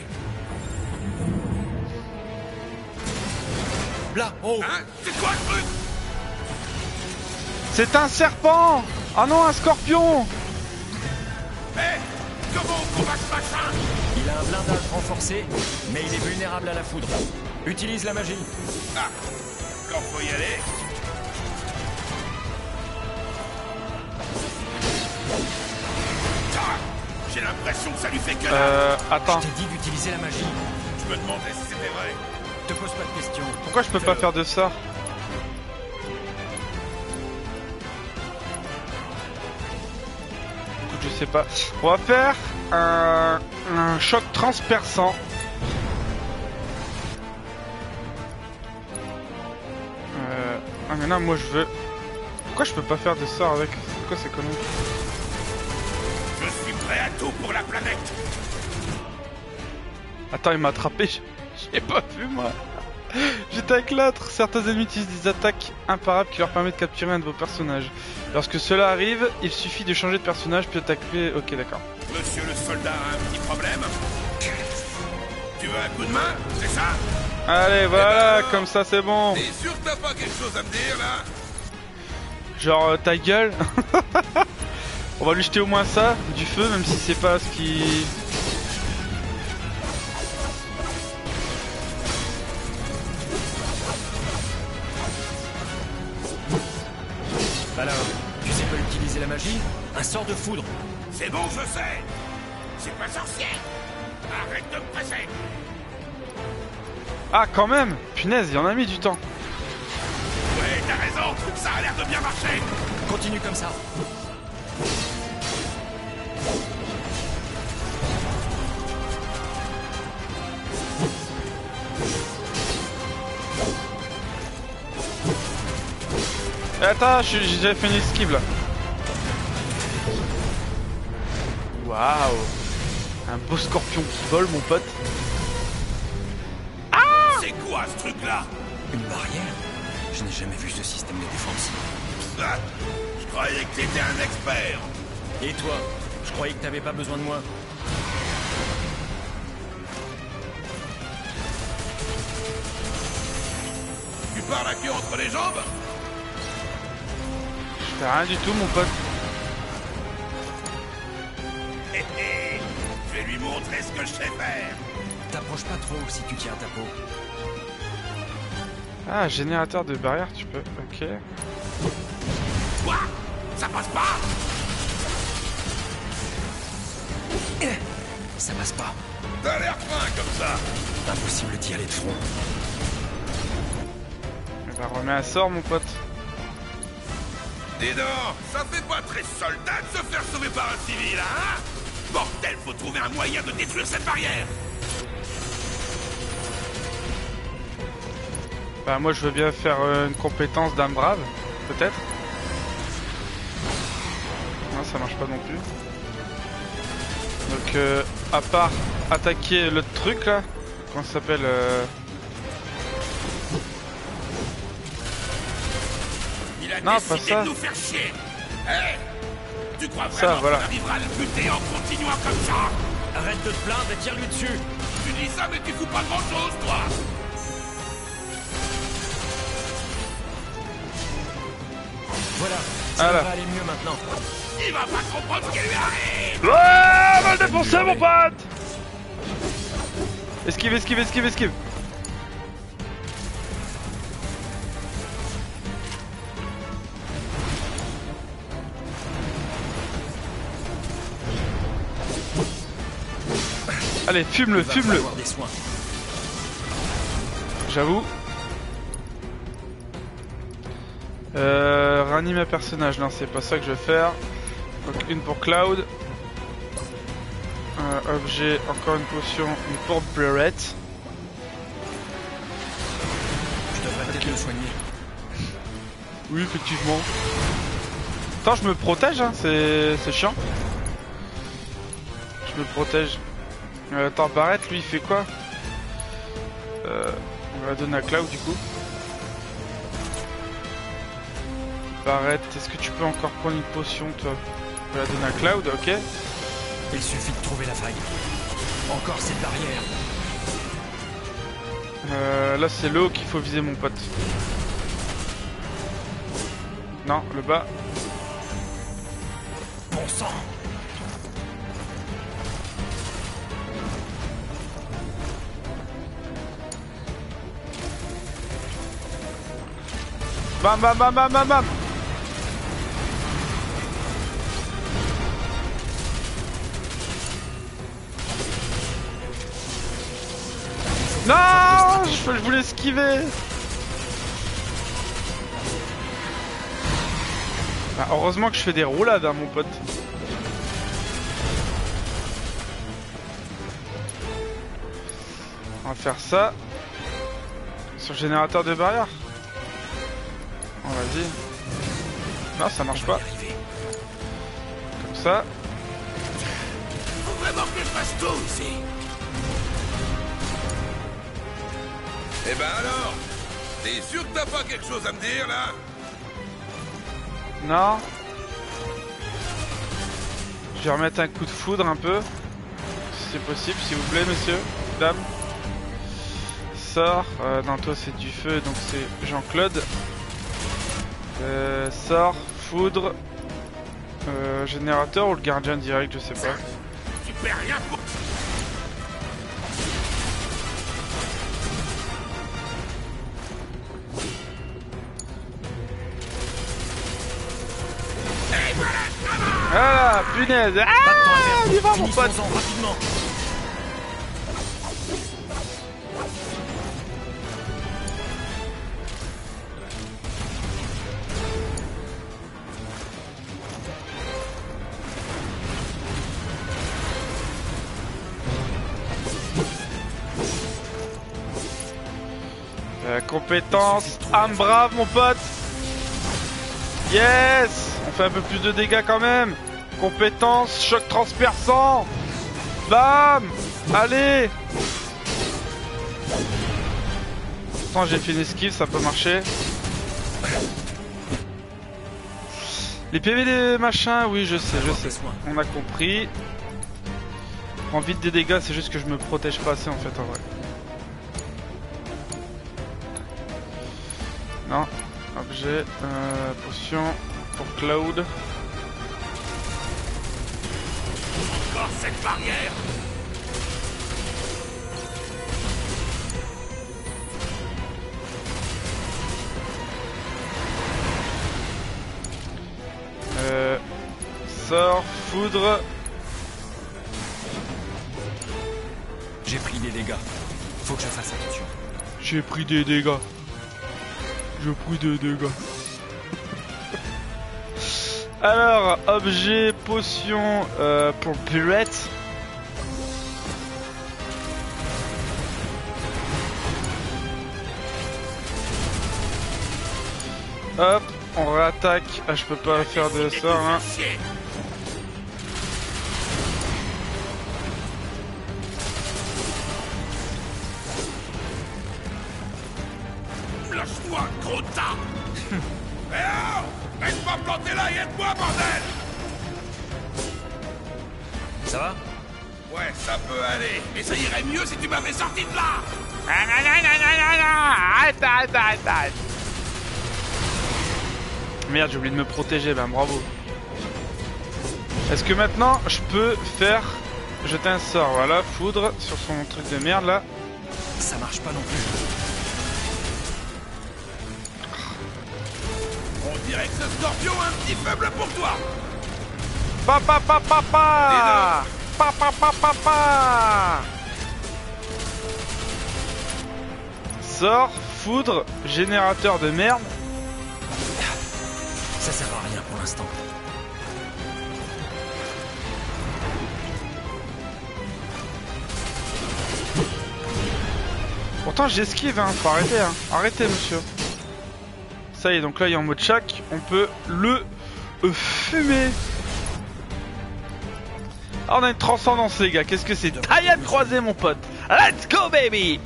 Là, en haut. Hein? C'est quoi le truc? C'est un serpent! Ah non, un scorpion! Hé! Comment on combat ce machin? Il a un blindage renforcé, mais il est vulnérable à la foudre. Utilise la magie. Ah! Quand faut y aller? Ah! J'ai l'impression que ça lui fait que Attends. Je t'ai dit d'utiliser la magie. Je me demandais si c'était vrai. Te pose pas de questions. Pourquoi je peux pas faire de sort? Écoute, je sais pas. On va faire un choc transperçant. Ah mais non, moi je veux... Pourquoi je peux pas faire de sort avec? C'est quoi ces conneries? Je suis prêt à tout pour la planète. Attends, il m'a attrapé, j'ai pas vu moi. J'étais avec l'autre. Certains ennemis utilisent des attaques imparables qui leur permettent de capturer un de vos personnages. Lorsque cela arrive, il suffit de changer de personnage puis d'attaquer... Ok, d'accord. Monsieur le soldat a un petit problème. Tu veux un coup de main, c'est ça? Allez, voilà, alors, comme ça c'est bon. T'es sûr que t'as pas quelque chose à me dire là? Genre ta gueule. On va lui jeter au moins ça, du feu, même si c'est pas ce qui... Alors, tu sais pas utiliser la magie? Un sort de foudre. C'est bon, je sais. C'est pas sorcier. Arrête de me presser. Ah quand même. Punaise, il en a mis du temps. Ouais, t'as raison. Ça a l'air de bien marcher. Continue comme ça. Attends, j'ai fait une esquive là. Waouh. Un beau scorpion qui vole, mon pote. C'est quoi ce truc-là? Une barrière? Je n'ai jamais vu ce système de défense. Ah, je croyais que t'étais un expert. Et toi? Je croyais que t'avais pas besoin de moi. Tu pars la queue entre les jambes? Je fais rien du tout, mon pote. Hé hé, je vais lui montrer ce que je sais faire. T'approches pas trop si tu tiens ta peau. Ah, générateur de barrière, tu peux. Ok. Quoi? Ça passe pas? Ça passe pas. T'as l'air fin comme ça. Impossible d'y aller de front. Bah, remets un sort, mon pote. Dis donc, ça fait pas très soldat de se faire sauver par un civil, hein? Bordel, faut trouver un moyen de détruire cette barrière. Bah, moi je veux bien faire une compétence d'âme brave, peut-être. Non, ça marche pas non plus. Donc, à part attaquer le truc là, comment ça s'appelle Il a Non, décidé pas ça. de nous faire chier. Hé, tu crois Ça, vraiment voilà. qu'on arrivera à le buter en continuant comme ça? Arrête de te plaindre et tire-lui dessus. Tu dis ça, mais tu fous pas grand-chose, toi. Voilà, ça Voilà. va aller mieux maintenant. Il va pas comprendre ce qui lui arrive. Ouais, on va le défoncer, mon pote. Esquive, esquive, esquive, esquive. Allez, fume-le, Il va fume-le. falloir des soins. J'avoue. Ranime un personnage, non c'est pas ça que je vais faire. Donc une pour Cloud. Objet, encore une potion, une pour Barrett. Je devrais peut-être le soigner. Oui, effectivement. Attends, je me protège, hein, c'est chiant. Je me protège. Attends, Barrett, lui, il fait quoi? On va la donner à Cloud, du coup. Barrett, est-ce que tu peux encore prendre une potion, toi? On va la donner à Cloud, ok. Il suffit de trouver la faille. Encore cette barrière. Là, c'est le haut qu'il faut viser, mon pote. Non, le bas. Bon sang. Bam, bam, bam, bam, bam, bam. Je voulais esquiver. Bah, heureusement que je fais des roulades, hein, mon pote. On va faire ça. Sur le générateur de barrière. Oh, vas-y. Non, ça marche pas. Comme ça. Faut vraiment que je fasse tout ici. Eh ben alors, t'es sûr que t'as pas quelque chose à me dire là? Non. Je vais remettre un coup de foudre un peu. Si c'est possible, s'il vous plaît, monsieur, dame. Sort. Non, toi c'est du feu, donc c'est Jean-Claude. Sort, foudre. Générateur ou le gardien direct, je sais pas. Tu perds rien pour... Ah, punaise. Ah, il va mon pote. Rapidement. Compétence, âme brave mon pote. Yes. On fait un peu plus de dégâts quand même. Compétence, choc transperçant. Bam. Allez. Pourtant j'ai fait une esquive, ça peut marcher. Les PV des machins, oui je sais. On a compris. Prends vite des dégâts, c'est juste que je me protège pas assez en fait en vrai. Non, objet, potion pour Cloud. Encore cette barrière. Sort, foudre. J'ai pris des dégâts. Faut que je fasse attention. J'ai pris des dégâts. J'ai pris des dégâts. Alors, objet, potion pour Pirate. Hop, on réattaque. Ah, je peux pas faire de sort, hein. Lâche-moi, gros tas. Eh oh, reste pas planté là et aide-moi, bordel. Ça va? Ouais, ça peut aller. Mais ça irait mieux si tu m'avais sorti de là. Arrête. Merde, j'ai oublié de me protéger, ben bravo. Est-ce que maintenant je peux faire jeter un sort? Voilà, foudre sur son truc de merde là. Ça marche pas non plus. On dirait que ce scorpion est un petit faible pour toi. Papa. Sort, foudre, générateur de merde. Ça sert à rien pour l'instant. Pourtant j'esquive, hein, faut arrêter, hein. Arrêtez monsieur. Ça y est, donc là il est en mode chac, on peut le fumer. Ah, on a une transcendance les gars, qu'est-ce que c'est? Taillade croisée mon pote. Let's go baby.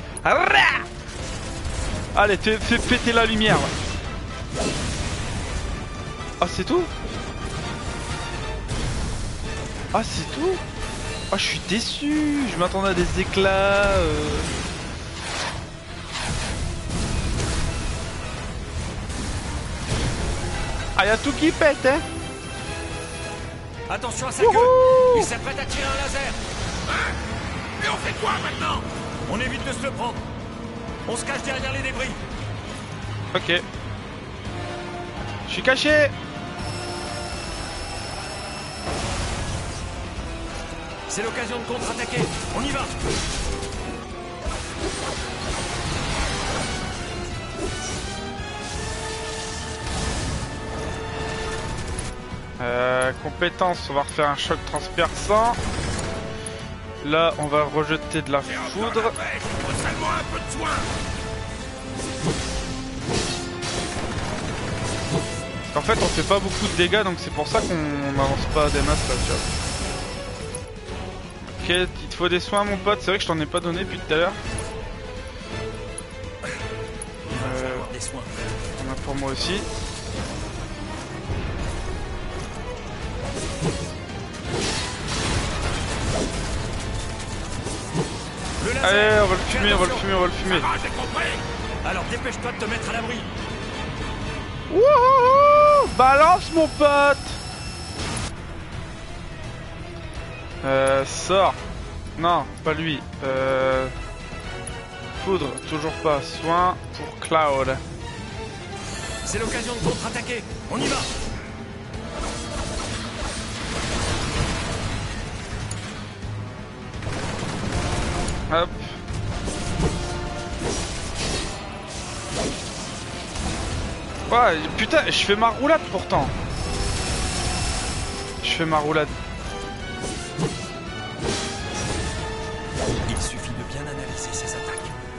Allez, fais péter la lumière. Ah c'est tout? Ah c'est tout? Ah je suis déçu, je m'attendais à des éclats. Ah y'a tout qui pète hein. Attention à sa gueule. Il s'apprête à tirer un laser. Hein? Et on fait quoi maintenant? On évite de se le prendre. On se cache derrière les débris. Ok. Je suis caché. C'est l'occasion de contre-attaquer. On y va. Compétence, on va refaire un choc transperçant. Là, on va rejeter de la foudre. Seulement un peu de soin. En fait, on fait pas beaucoup de dégâts, donc c'est pour ça qu'on n'avance pas des masses là, tu vois. Ok, il te faut des soins, mon pote. C'est vrai que je t'en ai pas donné depuis tout à l'heure. Des soins. On a pour moi aussi. Le laser. Allez, on va le fumer, on va le fumer, on va le fumer. Ah, j'ai compris. Alors dépêche-toi de te mettre à l'abri. Wouhou! Balance, mon pote! Sort. Non, pas lui. Foudre, toujours pas. Soin pour Cloud. C'est l'occasion de contre-attaquer. On y va. Hop. Ouais, putain, je fais ma roulade pourtant. Je fais ma roulade. Il suffit de bien analyser ses attaques.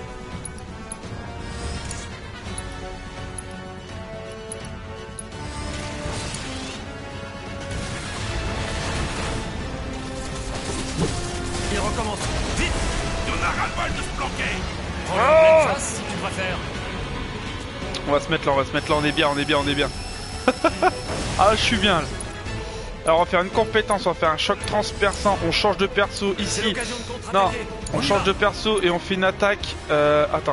Il recommence. Vite. On a ras-le-bol de se planquer. Prends la pleine face si tu préfères. On va se mettre là, on va se mettre là, on est bien, on est bien, on est bien. Ah, je suis bien là. Alors on va faire une compétence, on va faire un choc transperçant, on change de perso C'est ici. l'occasion de contre-attaquer. Non, on y change va. de perso et on fait une attaque. Attends.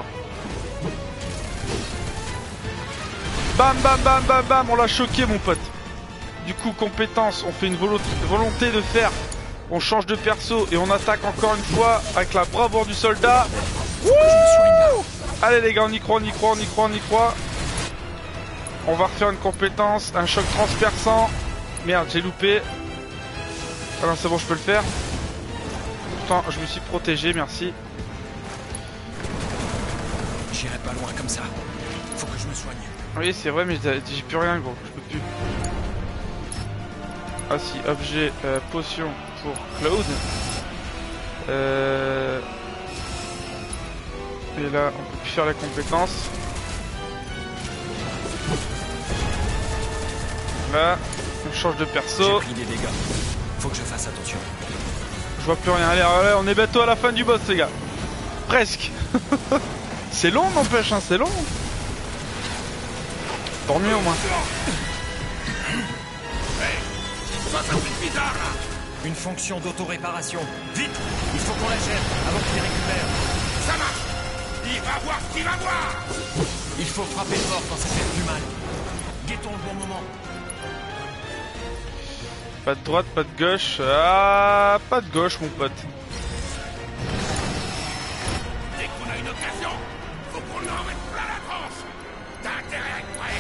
Bam bam bam bam bam, on l'a choqué mon pote. Du coup compétence, on fait une volonté de faire. On change de perso et on attaque encore une fois avec la bravoure du soldat. Wouh! Allez les gars, on y croit, on y croit, on y croit, on y croit. On va refaire une compétence, un choc transperçant. Merde, j'ai loupé. Ah non, c'est bon, je peux le faire. Pourtant, je me suis protégé, merci. J'irai pas loin comme ça. Faut que je me soigne. Oui, c'est vrai, mais j'ai plus rien, gros. Je peux plus. Ah si, objet, potion pour Cloud. Et là, on peut plus faire la compétence. Là, on change de perso. J'ai pris des dégâts. Faut que je fasse attention. Je vois plus rien. Allez, allez, on est bientôt à la fin du boss, les gars. Presque. C'est long, n'empêche, hein, c'est long. Tant mieux au moins. Ça fait bizarre là. Une fonction d'auto-réparation. Vite. Il faut qu'on la gère avant qu'il les récupère. Ça marche. Il va voir ce qu'il va voir. Il faut frapper fort quand ça fait plus mal. Guettons le bon moment. Pas de droite, pas de gauche. Ah, pas de gauche, mon pote. Dès qu'on a une occasion, faut qu'on en mette plein la tronche. T'as intérêt à être prêt.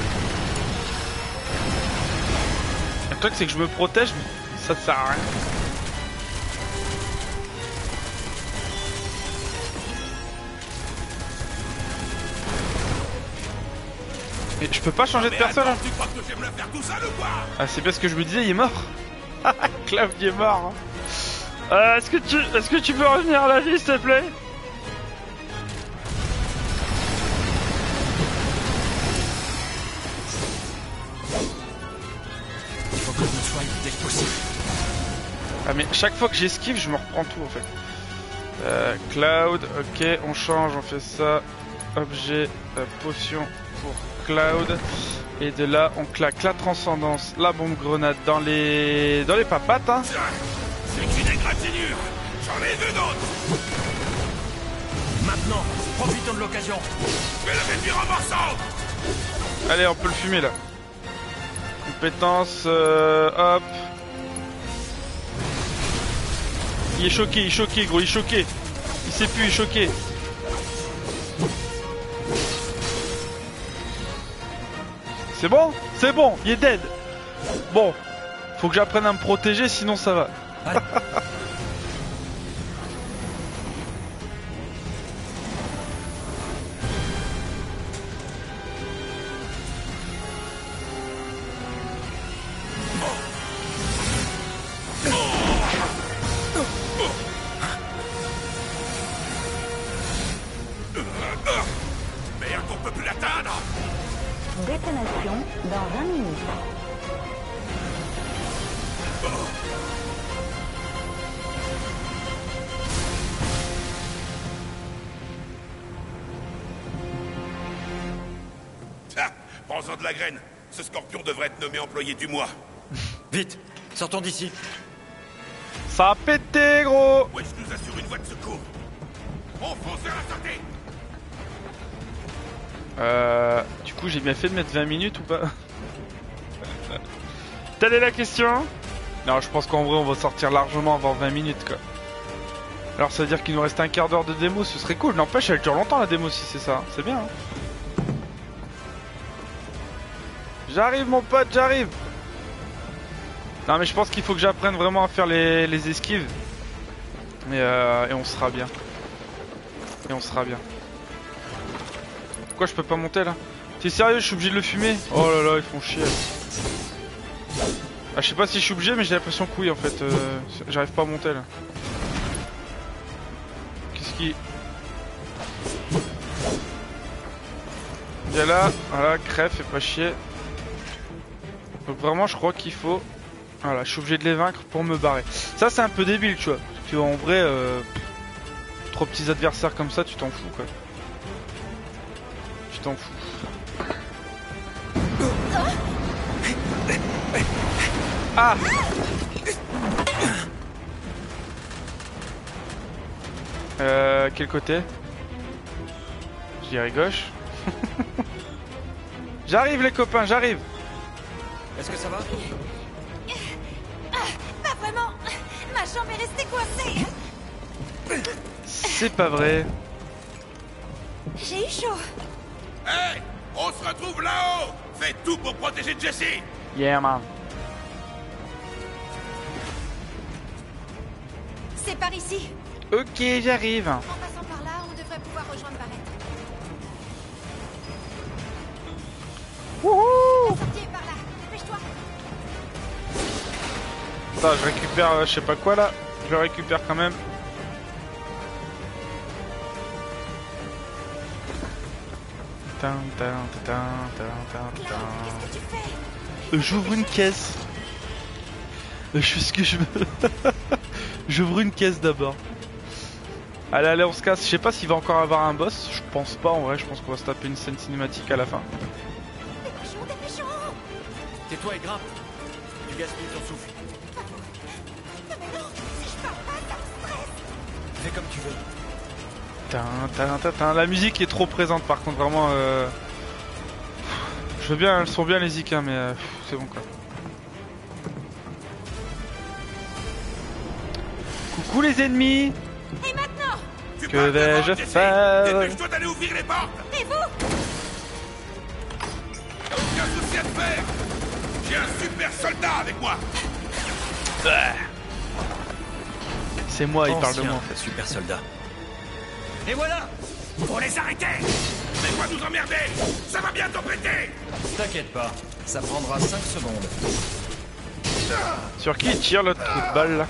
Le truc, c'est que je me protège, mais ça sert à rien. Et je peux pas changer de personne là. Tu crois que j'aime le faire tout seul ou quoi? Ah, c'est parce que je me disais, il est mort. Clav, il est mort. Hein. Est-ce que tu peux revenir à la vie, s'il te plaît? Il faut que je me soigne dès que possible. Ah, mais chaque fois que j'esquive, je me reprends tout en fait. Cloud, ok, on change, on fait ça. Objet, potion pour Cloud. Et de là, on claque la transcendance, la bombe grenade dans les papates. Hein. C'est une égratignure. J'en ai vu d'autres. Maintenant, profitons de l'occasion. Je vais le réduire en morceaux. Allez, on peut le fumer là. Compétence, hop. Il est choqué, gros, il est choqué. Il sait plus, il est choqué. C'est bon? C'est bon, il est dead. Bon, faut que j'apprenne à me protéger, sinon ça va. Allez. atteindre. Détonation dans 20 minutes. Ah, prends-en de la graine. Ce scorpion devrait être nommé employé du mois. Vite, sortons d'ici. Ça a pété, gros. Wedge nous assure une voie de secours. On fonce vers la sortie. Du coup, j'ai bien fait de mettre 20 minutes ou pas? Telle est la question. Non, je pense qu'en vrai, on va sortir largement avant 20 minutes, quoi. Alors, ça veut dire qu'il nous reste un quart d'heure de démo, ce serait cool. N'empêche, elle dure longtemps, la démo, si c'est ça. C'est bien, hein. J'arrive, mon pote, j'arrive. Non, mais je pense qu'il faut que j'apprenne vraiment à faire les esquives. Et on sera bien. Et on sera bien. Pourquoi je peux pas monter là? T'es sérieux, je suis obligé de le fumer? Oh là là, ils font chier. Ah, je sais pas si je suis obligé, mais j'ai l'impression que oui en fait. J'arrive pas à monter là. Qu'est-ce qui... Viens là, voilà, crève, fais pas chier. Donc vraiment, je crois qu'il faut... Voilà, je suis obligé de les vaincre pour me barrer. Ça, c'est un peu débile, tu vois. Parce qu'en vrai, trop petits adversaires comme ça, tu t'en fous quoi. Tu t'en fous. Ah! Quel côté? Je dirais gauche. J'arrive les copains, j'arrive. Est-ce que ça va? Pas vraiment. Ma jambe est restée coincée. C'est pas vrai. J'ai eu chaud. Hey, on se retrouve là-haut. Fais tout pour protéger Jesse. Yeah man. C'est par ici. Ok, j'arrive. En passant par là, on devrait pouvoir rejoindre Barrett. Wouhou! La sortie est par là. Dépêche-toi. Attends, je récupère je sais pas quoi là. Je le récupère quand même. Cloud, qu'est-ce que tu fais? J'ouvre une caisse. Je fais ce que je veux. J'ouvre une caisse d'abord. Allez, allez, on se casse. Je sais pas s'il va encore avoir un boss. Je pense pas en vrai. Je pense qu'on va se taper une scène cinématique à la fin. Dépêchons, dépêchons. Tais-toi et grimpe. Tu gaspilles ton souffle. Mais non, si je pars pas, ça me stresse. Fais comme tu veux. La musique est trop présente par contre, vraiment. Je veux bien, elles sont bien les zik, hein, mais c'est bon quoi. Coucou les ennemis. Et maintenant? Tu Que parles vais-je devant, Jesse. faire? Dépêche-toi d'aller ouvrir les portes. Et vous? Aucun souci à te faire. J'ai un super soldat avec moi. C'est moi, il parle de Ancien moi en fait. super soldat. Et voilà! Faut les arrêter. Mais pas nous emmerder. Ça va bientôt péter. T'inquiète pas, ça prendra 5 secondes. Sur qui il tire l'autre trou de balle là?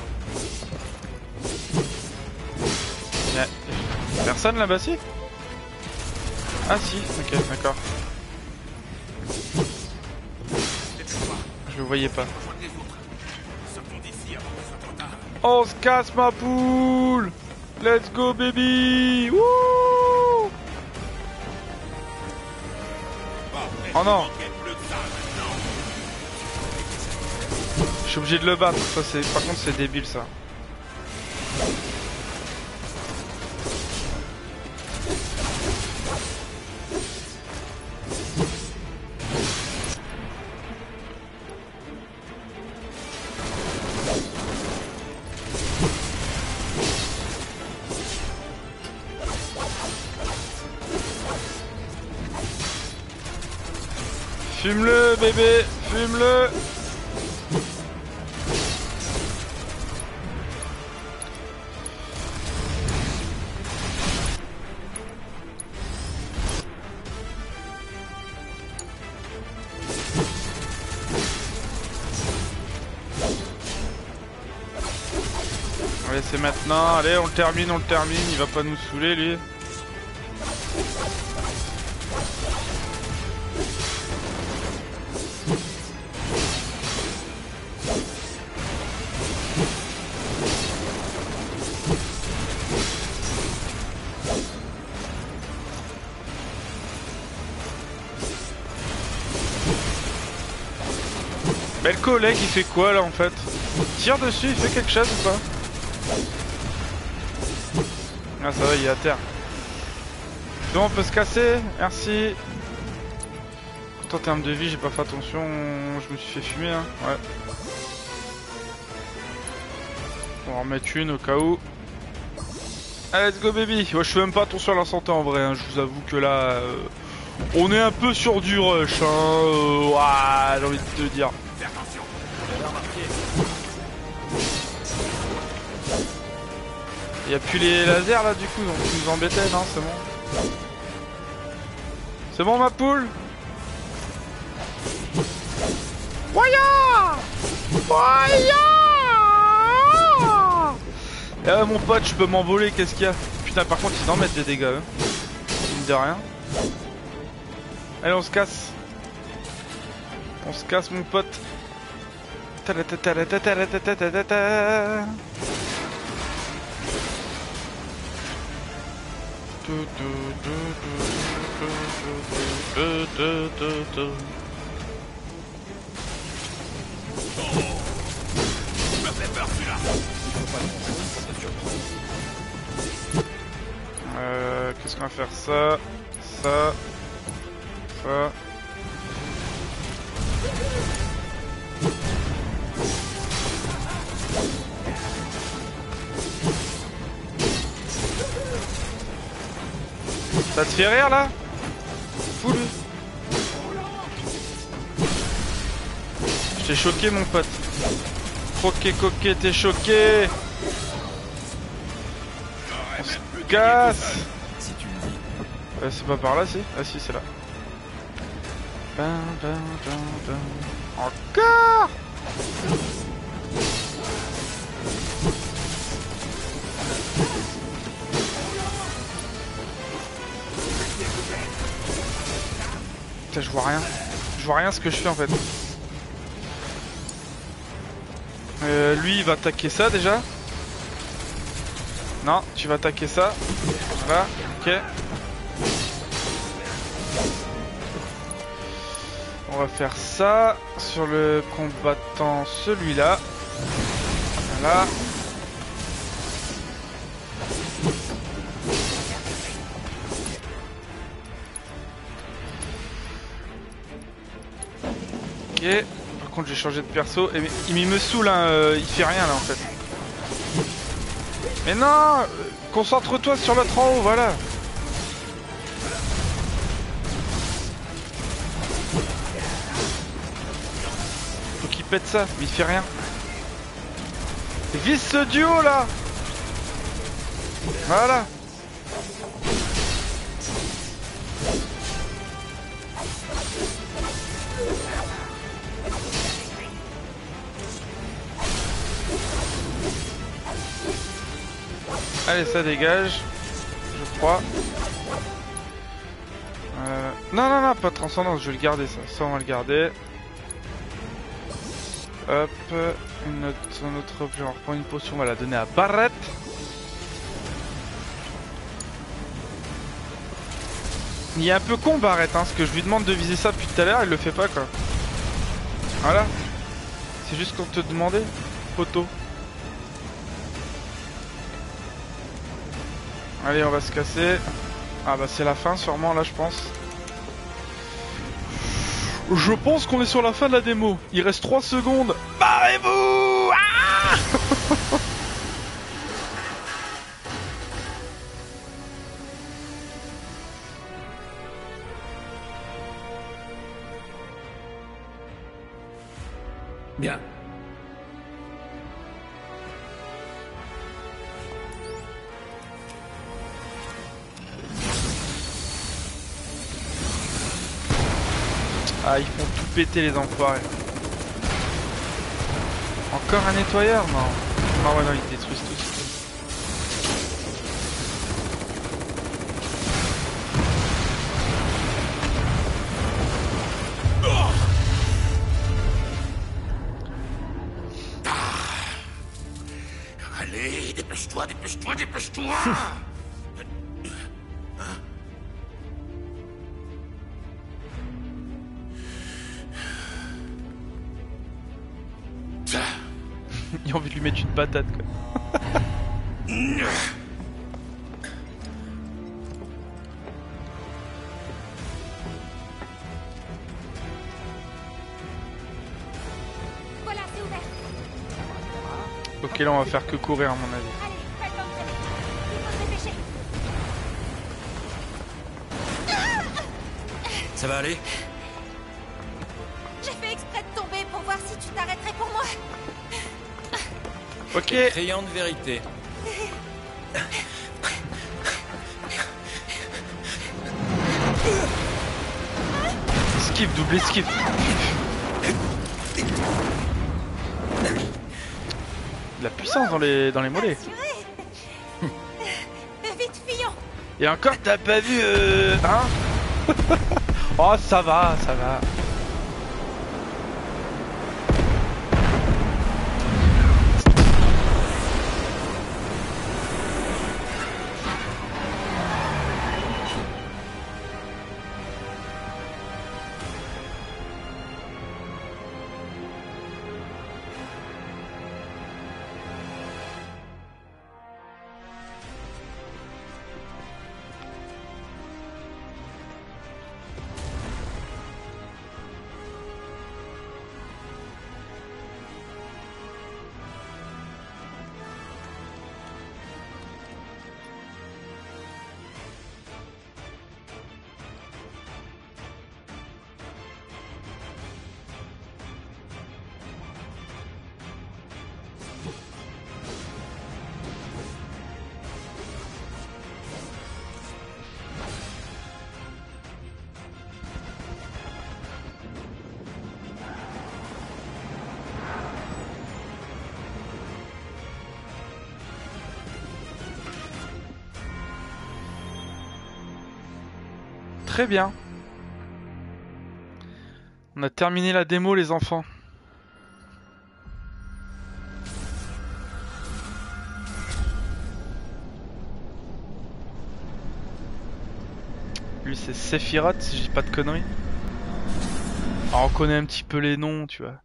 Y'a personne là-bas si? Ah si, ok, d'accord. Je le voyais pas. Sortons d'ici avant que ce soit trop tard. On se casse ma poule! Let's go baby! Wouh! Oh non! Je suis obligé de le battre, ça c'est. Par contre c'est débile ça. Fume-le bébé, fume-le. Allez c'est maintenant, allez on le termine, il va pas nous saouler lui. le collègue il fait quoi là en fait? Il tire dessus, il fait quelque chose ou pas? Ah ça va, il est à terre. Donc on peut se casser, merci. En termes de vie, j'ai pas fait attention, je me suis fait fumer hein, ouais. On va en remettre une au cas où. Allez, let's go baby. Ouais, je fais même pas attention à la santé en vrai, hein. Je vous avoue que là, on est un peu sur du rush, hein. Ouah, j'ai envie de te dire. Il y a plus les lasers là du coup, donc ils nous embêtaient, non, c'est bon. C'est bon ma poule. Waya! Waya! Ah mon pote, je peux m'envoler, qu'est-ce qu'il y a? Putain, par contre, ils en mettent des dégâts, hein. Mine de rien. Allez, on se casse. On se casse, mon pote. Qu'est-ce qu'on va faire? Ça. Ça te fait rire là? Fou lui. Je t'ai choqué mon pote. Croqué coquet, t'es choqué. On se casse. Si tu le dis. C'est pas par là si? Ah si c'est là. Encore. Putain, je vois rien. Je vois rien ce que je fais en fait. Lui il va attaquer ça déjà. Non, tu vas attaquer ça. Voilà, ok. On va faire ça sur le combattant, celui-là. Voilà. Ok. Par contre, j'ai changé de perso. Et il me saoule, hein. Il fait rien là en fait. Mais non, concentre-toi sur l'autre en haut, voilà. Faut qu'il pète ça, mais il fait rien. Vise ce duo là. Voilà. Allez, ça dégage, je crois. Non, pas de transcendance, je vais le garder ça. Ça, on va le garder. Hop, un autre objet, on reprend une potion, on va la donner à Barrett. Il est un peu con Barrett, hein, parce que je lui demande de viser ça depuis tout à l'heure, il le fait pas quoi. Voilà. C'est juste qu'on te demandait, poteau. Allez, on va se casser. Ah bah c'est la fin sûrement là je pense. Je pense qu'on est sur la fin de la démo. Il reste 3 secondes. Barrez-vous! Ah Bien. Ah, ils font tout péter les enfoirés. Encore un nettoyeur? Non. Ah ouais, non, ils détruisent tous. Allez, dépêche-toi, dépêche-toi, dépêche-toi. Il a envie de lui mettre une patate quoi. Voilà, c'est ouvert. Ok, là on va faire que courir à mon avis. Allez, faites comme prévu. Il faut se dépêcher. Ça va aller? J'ai fait exprès de tomber pour voir si tu t'arrêterais pour moi. Ok. Criant de vérité. Esquive, double esquive. La puissance dans les mollets. Vite, fillon. Et encore t'as pas vu hein. Oh ça va, ça va. Très bien. On a terminé la démo les enfants. Lui c'est Sephiroth si je dis pas de conneries. Alors, on connaît un petit peu les noms tu vois.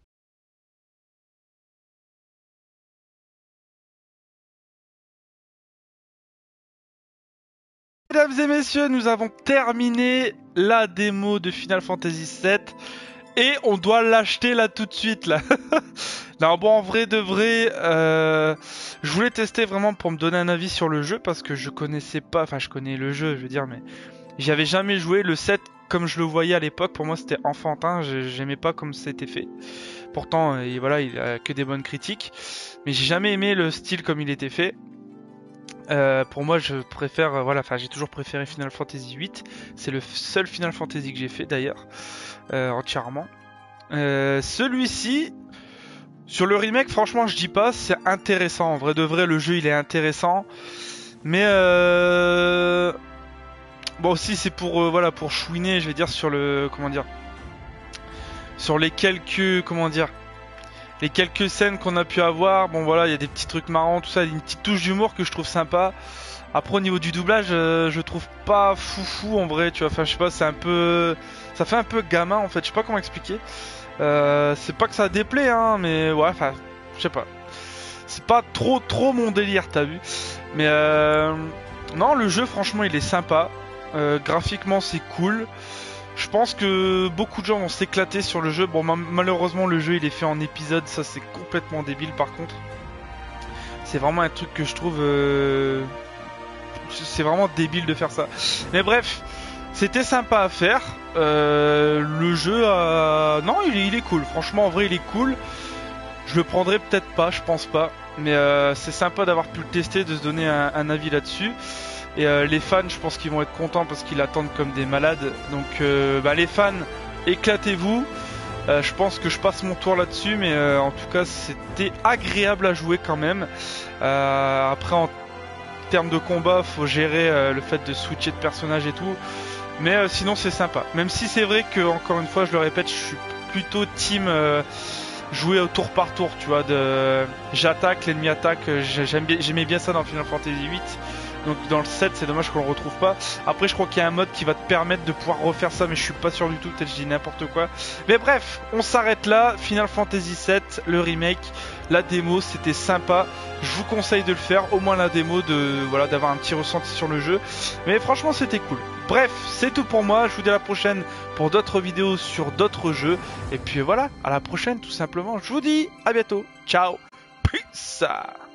Mesdames et messieurs, nous avons terminé la démo de Final Fantasy VII et on doit l'acheter là tout de suite là. Non bon en vrai de vrai, je voulais tester vraiment pour me donner un avis sur le jeu parce que je connaissais pas, enfin je connais le jeu je veux dire mais j'y avais jamais joué. Le 7 comme je le voyais à l'époque pour moi c'était enfantin, j'aimais pas comme c'était fait. Pourtant et voilà il a que des bonnes critiques mais j'ai jamais aimé le style comme il était fait. Pour moi je préfère voilà, enfin j'ai toujours préféré Final Fantasy VIII. C'est le seul Final Fantasy que j'ai fait d'ailleurs entièrement. Celui-ci sur le remake franchement je dis pas, c'est intéressant. En vrai de vrai le jeu il est intéressant. Mais bon aussi c'est pour voilà pour chouiner je vais dire sur le comment dire sur les quelques comment dire les quelques scènes qu'on a pu avoir, bon voilà, il y a des petits trucs marrants, tout ça, une petite touche d'humour que je trouve sympa. Après au niveau du doublage, je trouve pas foufou en vrai, tu vois, enfin je sais pas, c'est un peu... Ça fait un peu gamin en fait, je sais pas comment expliquer. C'est pas que ça déplaît, hein, mais ouais, enfin, je sais pas. C'est pas trop mon délire, t'as vu. Mais non, le jeu franchement il est sympa. Graphiquement c'est cool. Je pense que beaucoup de gens vont s'éclater sur le jeu. Bon, malheureusement, le jeu il est fait en épisodes, ça c'est complètement débile par contre. C'est vraiment un truc que je trouve... C'est vraiment débile de faire ça. Mais bref, c'était sympa à faire. Le jeu... Non, il est cool. Franchement, en vrai, il est cool. Je le prendrai peut-être pas, je pense pas. Mais c'est sympa d'avoir pu le tester, de se donner un avis là-dessus. Et les fans je pense qu'ils vont être contents parce qu'ils attendent comme des malades. Donc les fans éclatez-vous. Je pense que je passe mon tour là-dessus. Mais en tout cas c'était agréable à jouer quand même. Après en termes de combat faut gérer le fait de switcher de personnage et tout. Mais sinon c'est sympa. Même si c'est vrai que encore une fois je le répète, je suis plutôt team jouer au tour par tour, tu vois, j'attaque, l'ennemi attaque, j'aimais bien ça dans Final Fantasy VIII. Donc dans le 7, c'est dommage qu'on le retrouve pas. Après, je crois qu'il y a un mode qui va te permettre de pouvoir refaire ça, mais je suis pas sûr du tout, peut-être je dis n'importe quoi. Mais bref, on s'arrête là. Final Fantasy 7, le remake, la démo, c'était sympa. Je vous conseille de le faire, au moins la démo, voilà, d'avoir un petit ressenti sur le jeu. Mais franchement, c'était cool. Bref, c'est tout pour moi. Je vous dis à la prochaine pour d'autres vidéos sur d'autres jeux. Et puis voilà, à la prochaine tout simplement. Je vous dis à bientôt. Ciao. Peace.